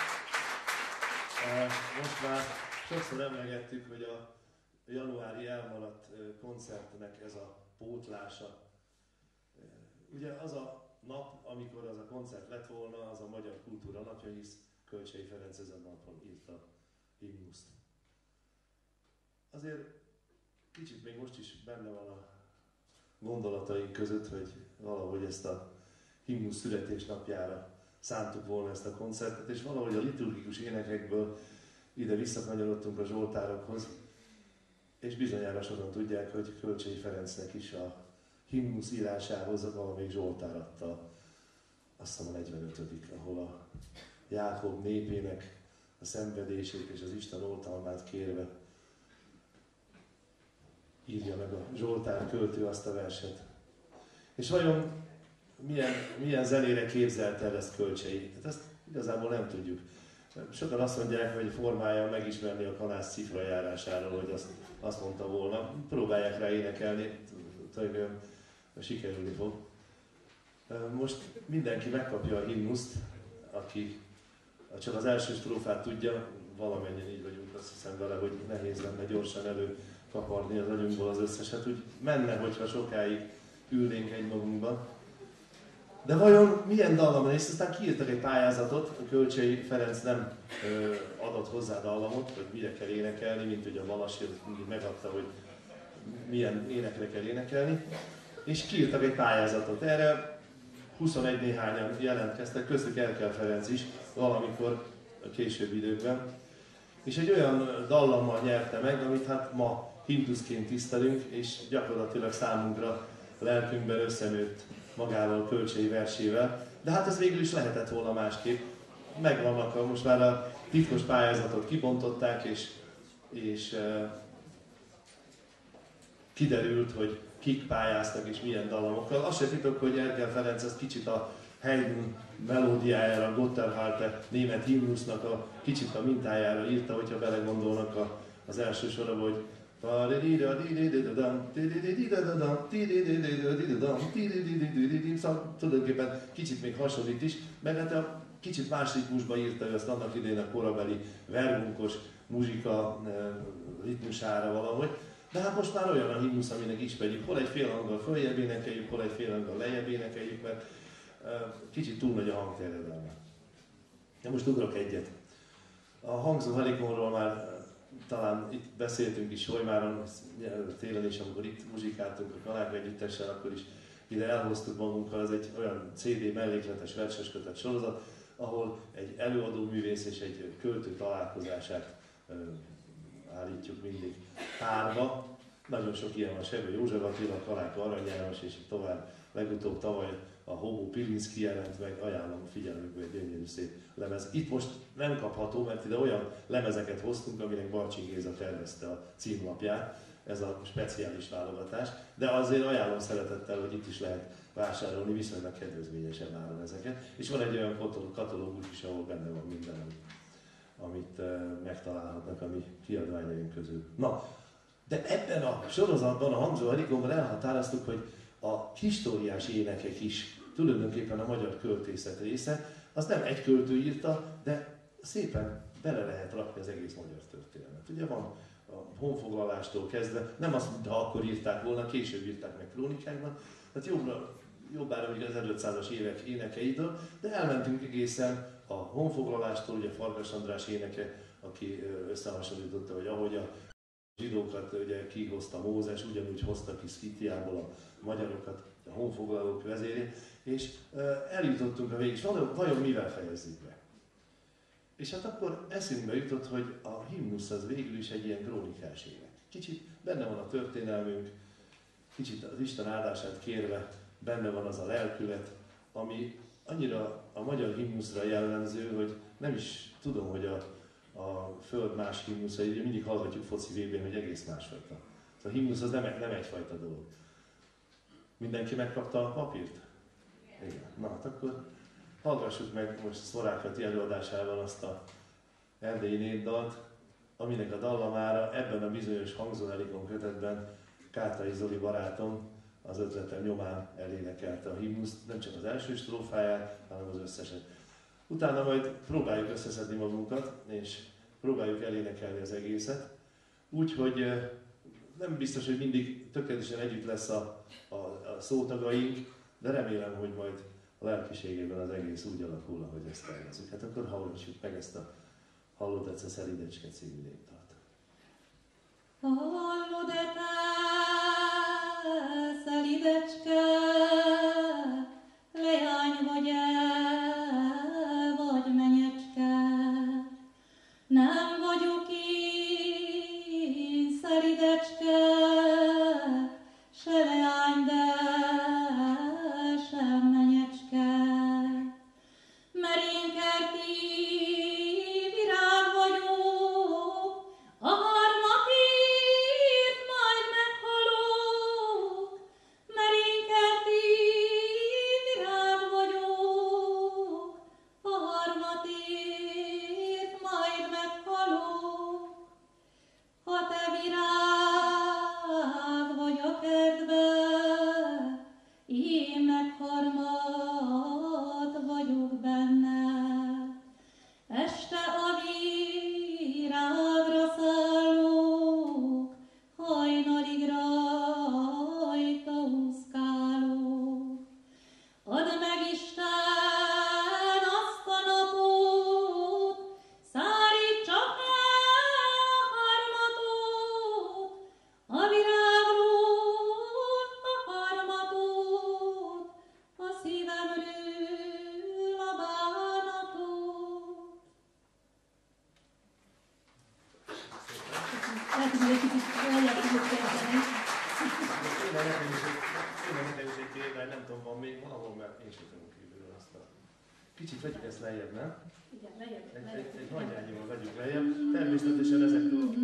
Most már sokszor emlegettük, hogy a januári elmaradt koncertnek ez a pótlása. Ugye az a nap, amikor az a koncert lett volna, az a Magyar Kultúra Napja, hisz Kölcsey Ferenc ezen napon írta himnuszt. Azért kicsit még most is benne van a gondolataink között, hogy valahogy ezt a himnusz születésnapjára szántuk volna ezt a koncertet, és valahogy a liturgikus énekekből ide visszakanyarodtunk a zsoltárokhoz, és bizonyára sokan tudják, hogy Kölcsey Ferencnek is a himnusz írásához valamelyik Zsoltár adta, azt hiszem a negyvenötödik, ahol a Jákob népének a szenvedését és az Isten oltalmát kérve írja meg a Zsoltár költő azt a verset. És vajon milyen, milyen zenére képzelte el ezt Kölcsey? Hát ezt igazából nem tudjuk. Sokan azt mondják, hogy formája megismerni a kanász cifra járásáról, hogy azt, azt mondta volna. Próbálják rá énekelni, talán sikerülni fog. Most mindenki megkapja a himnuszt, aki csak az első strófát tudja, valamennyien így vagyunk, azt hiszem vele, hogy nehéz lenne gyorsan előkaparni az agyunkból az összeset, úgy menne, hogyha sokáig ülnénk egymagunkban. De vajon milyen dallam, és aztán kiírtak egy pályázatot, a Kölcsey Ferenc nem ö, adott hozzá dallamot, hogy mire kell énekelni, mint ugye a Balasi mindig megadta, hogy milyen énekre kell énekelni, és kiírtak egy pályázatot. Erre huszonegy néhányan jelentkeztek, köztük Erkel Ferenc is, valamikor a későbbi időkben. És egy olyan dallammal nyerte meg, amit hát ma himnuszként tisztelünk, és gyakorlatilag számunkra lelkünkben összenőtt magával, Kölcsey versével. De hát ez végül is lehetett volna másképp. Megvannak, a, most már a titkos pályázatot kibontották, és, és e, kiderült, hogy kik pályáztak és milyen dallamokkal. Azt se titok, hogy Erkel Ferenc ezt kicsit a Haydn melódiájára, a Gotterhalte német himnusznak a kicsit a mintájára írta, hogyha belegondolnak a, az első sorba, hogy szóval tulajdonképpen kicsit még hasonlít is, meg hát a kicsit más ritmusba írta ő azt annak idején a korabeli verbunkos muzsika ritmusára valahogy. De hát most már olyan a himnusz, aminek ismerjük, hol egy fél hanggal följebb énekeljük, hol egy fél hanggal lejjebb énekeljük, mert kicsit túl nagy a hangterjedelme. De most ugrok egyet. A hangzó helikonról már talán itt beszéltünk is Solymáron, télen is, amikor itt muzsikáltunk a Kanák együttessel, akkor is ide elhoztuk magunkkal, ez egy olyan cé dé mellékletes verseskötet sorozat, ahol egy előadóművész és egy költő találkozását állítjuk mindig párba. Nagyon sok ilyen van, Sebő József Attila, Kaláka Arany János, és így tovább. Legutóbb tavaly a Homo Pilinszky jelent meg, ajánlom a figyelmükbe, egy gyönyörű szép lemez. Itt most nem kapható, mert ide olyan lemezeket hoztunk, aminek Barcsik Géza tervezte a címlapját, ez a speciális válogatás, de azért ajánlom szeretettel, hogy itt is lehet vásárolni viszonylag kedvezményesen áron ezeket. És van egy olyan katalógus is, ahol benne van minden, amit, amit uh, megtalálhatnak a mi kiadványaink közül. Na, de ebben a sorozatban, a Hangzó helikonban elhatároztuk, hogy a históriás énekek is tulajdonképpen a magyar költészet része. Az nem egy költő írta, de szépen bele lehet rakni az egész magyar történelmet. Ugye van a honfoglalástól kezdve, nem azt, mintha akkor írták volna, később írták meg krónikákban, tehát jobbra, jobbára még az ezredszázas évek énekeitől, de elmentünk egészen a honfoglalástól, ugye Farkas András éneke, aki összehasonlította, hogy ahogy a zsidókat ugye kihozta Mózes, ugyanúgy hozta ki Szkítiából a magyarokat, a honfoglalók vezérét, és eljutottunk a végig, és vajon mivel fejezzük be? És hát akkor eszünkbe jutott, hogy a himnusz az végül is egy ilyen krónikás ének. Kicsit benne van a történelmünk, kicsit az Isten áldását kérve benne van az a lelkület, ami annyira a magyar himnuszra jellemző, hogy nem is tudom, hogy a, a Föld más himnuszai, ugye mindig hallgatjuk foci vé bén, hogy egész másfajta. A himnusz az nem, nem egyfajta dolog. Mindenki megkapta a papírt? Igen. Na, hát akkor hallgassuk meg most Szorákati előadásával azt a erdélyi népdalt, aminek a dallamára ebben a bizonyos Hangzó helikon kötetben Kátai Zoli barátom az ötletem nyomán elénekelte a himnuszt, nem csak az első strófáját, hanem az összeset. Utána majd próbáljuk összeszedni magunkat, és próbáljuk elénekelni az egészet, úgyhogy nem biztos, hogy mindig tökéletesen együtt lesz a, a, a szótagaink, de remélem, hogy majd a lelkiségében az egész úgy alakul, ahogy ezt tervezzük. Hát akkor hallgassuk meg ezt a Hallod egyszer Szelidecske című népdalt. Hallod-e te, Szelidecske, leány vagy-e, vagy menyecske? Nem vagyok én, Szelidecske, se leány, de mert nem tudom, van még valahol, mert én sem tudom kívülről azt a... Kicsit vegyük ezt lejjebb, nem? Igen, lejjebb, Egy, lejjebb. egy, egy hagyjányival vegyük lejjebb. Természetesen ezektől a...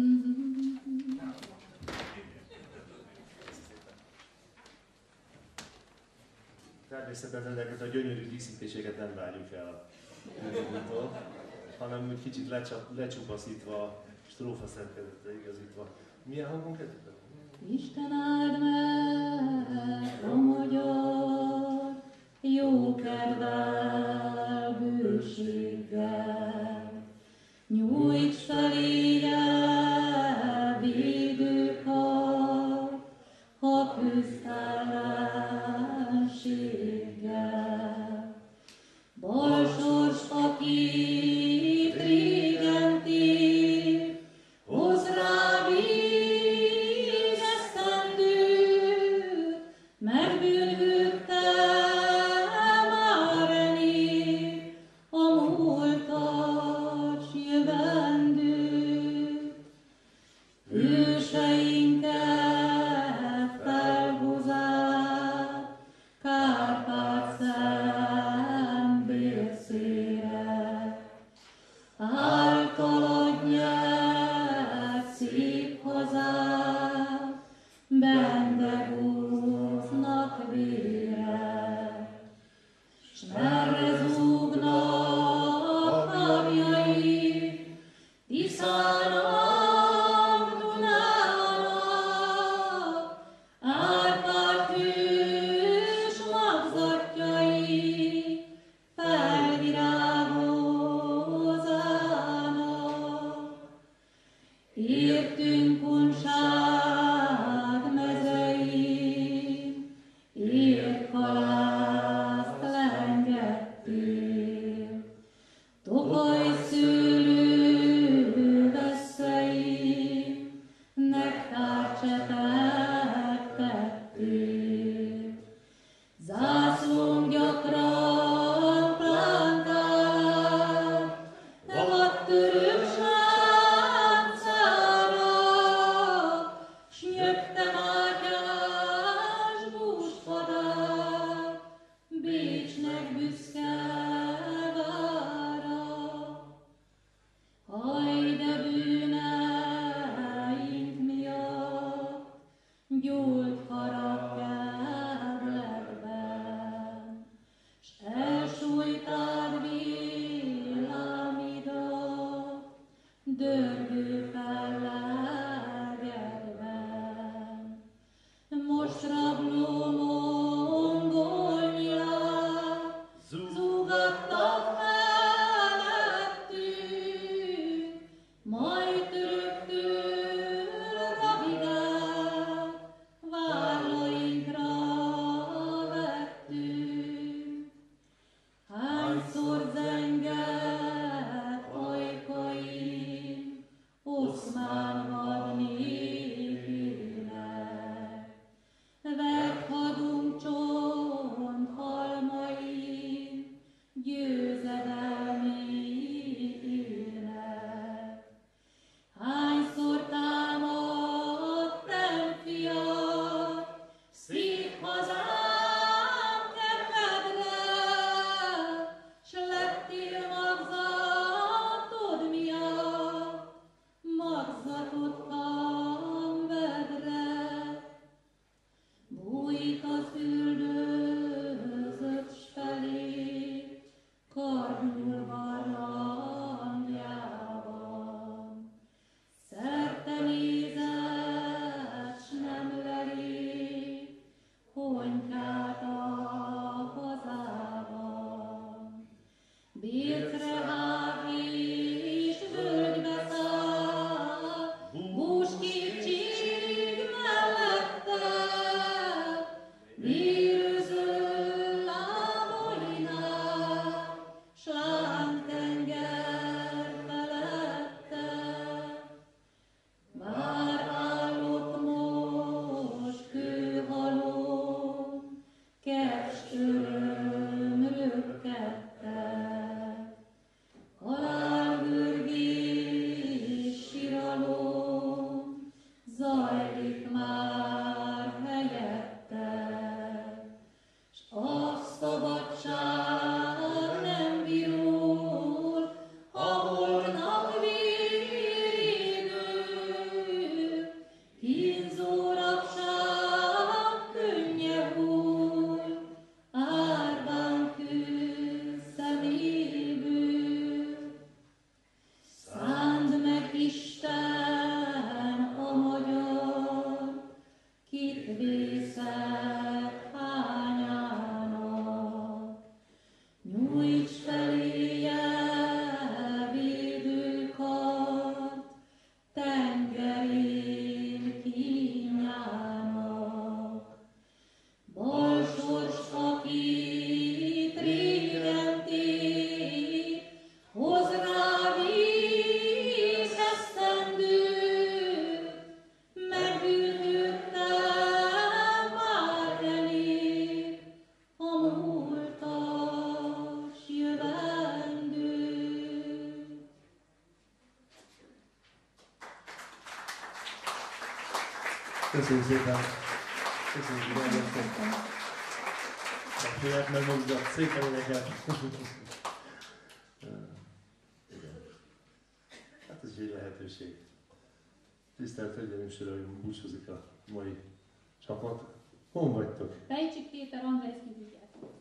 Természetesen ezeket a gyönyörű díszítéseket nem várjuk el a művésztől, hanem úgy kicsit lecsap, lecsupaszítva, a strófa szerkezetre igazítva. Milyen hangon kezdjük? Isten áld meg a magyar jó kedvel, bőséggel, nyújts feléje védőkar, ha küzd ellenséggel. Bal sors, akit régen tér, hozz rá végesztendőt, mert bűnhődte már elér a múltat s jövendőt. Őseinket felhozzák Kárpát szembérszére, általad nyert szép hazát, benne húznak vére, s merre zúgnak napjai, Tiszának, Dunának, Árpád hős magzatjai felvirágozzanak. Értünk Kunság mezein, érkalászt lengettél, Tokaj szőlő veszei, nektárcsetet tettél. Zászlón gyakran plántálát, nevattörők sáncára, s nyögte Mátyás búsfadát, Bécsnek büszke vára. Haj, de bűneink miatt gyújt harag kedvedbe, Köszönjük szépen! Köszönjük, hogy eljöttek! A fiát megmozgat, szépen énekelt! Hát ez is egy lehetőség. Tisztelt Hölgyeim és Uraim, búcsúzik a mai csapat. Hol vagytok? Pejcsik Péter, András Kivigyátok.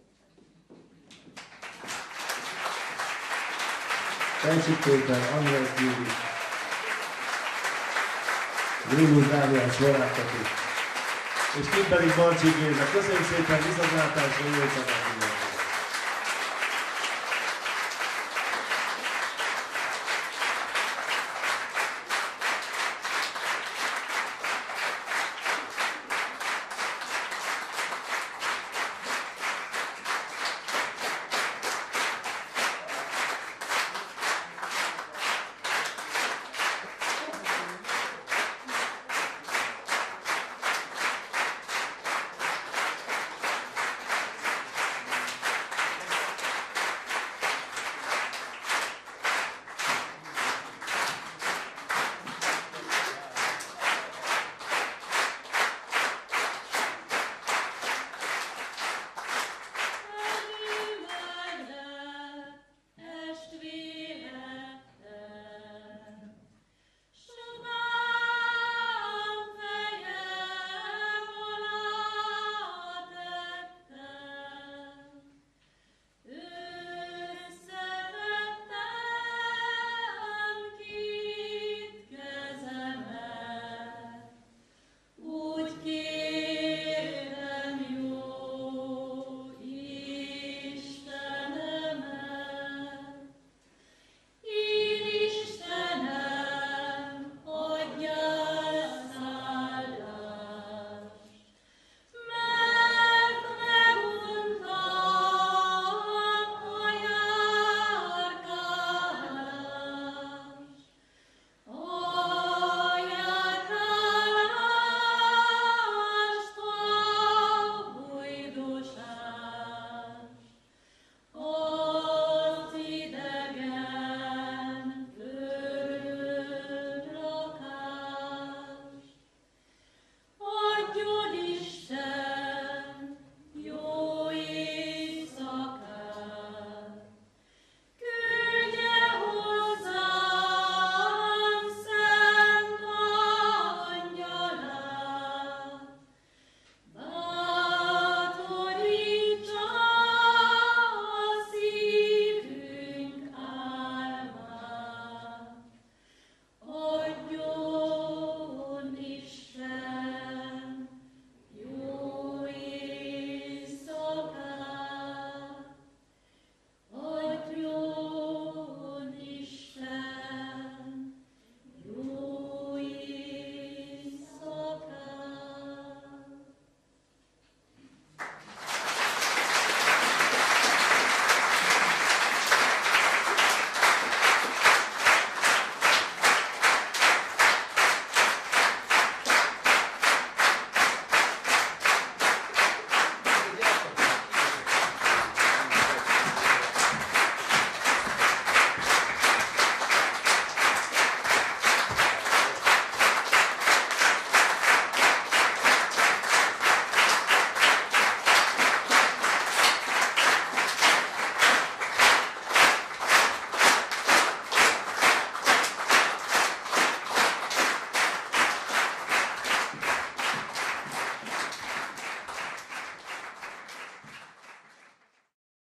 Pejcsik Péter, András Gyuri, Grúzus Dániel, Szlovákati, és ki pedig Balcsik Géza. Köszönjük szépen, viszontlátásra, jó éjszakát!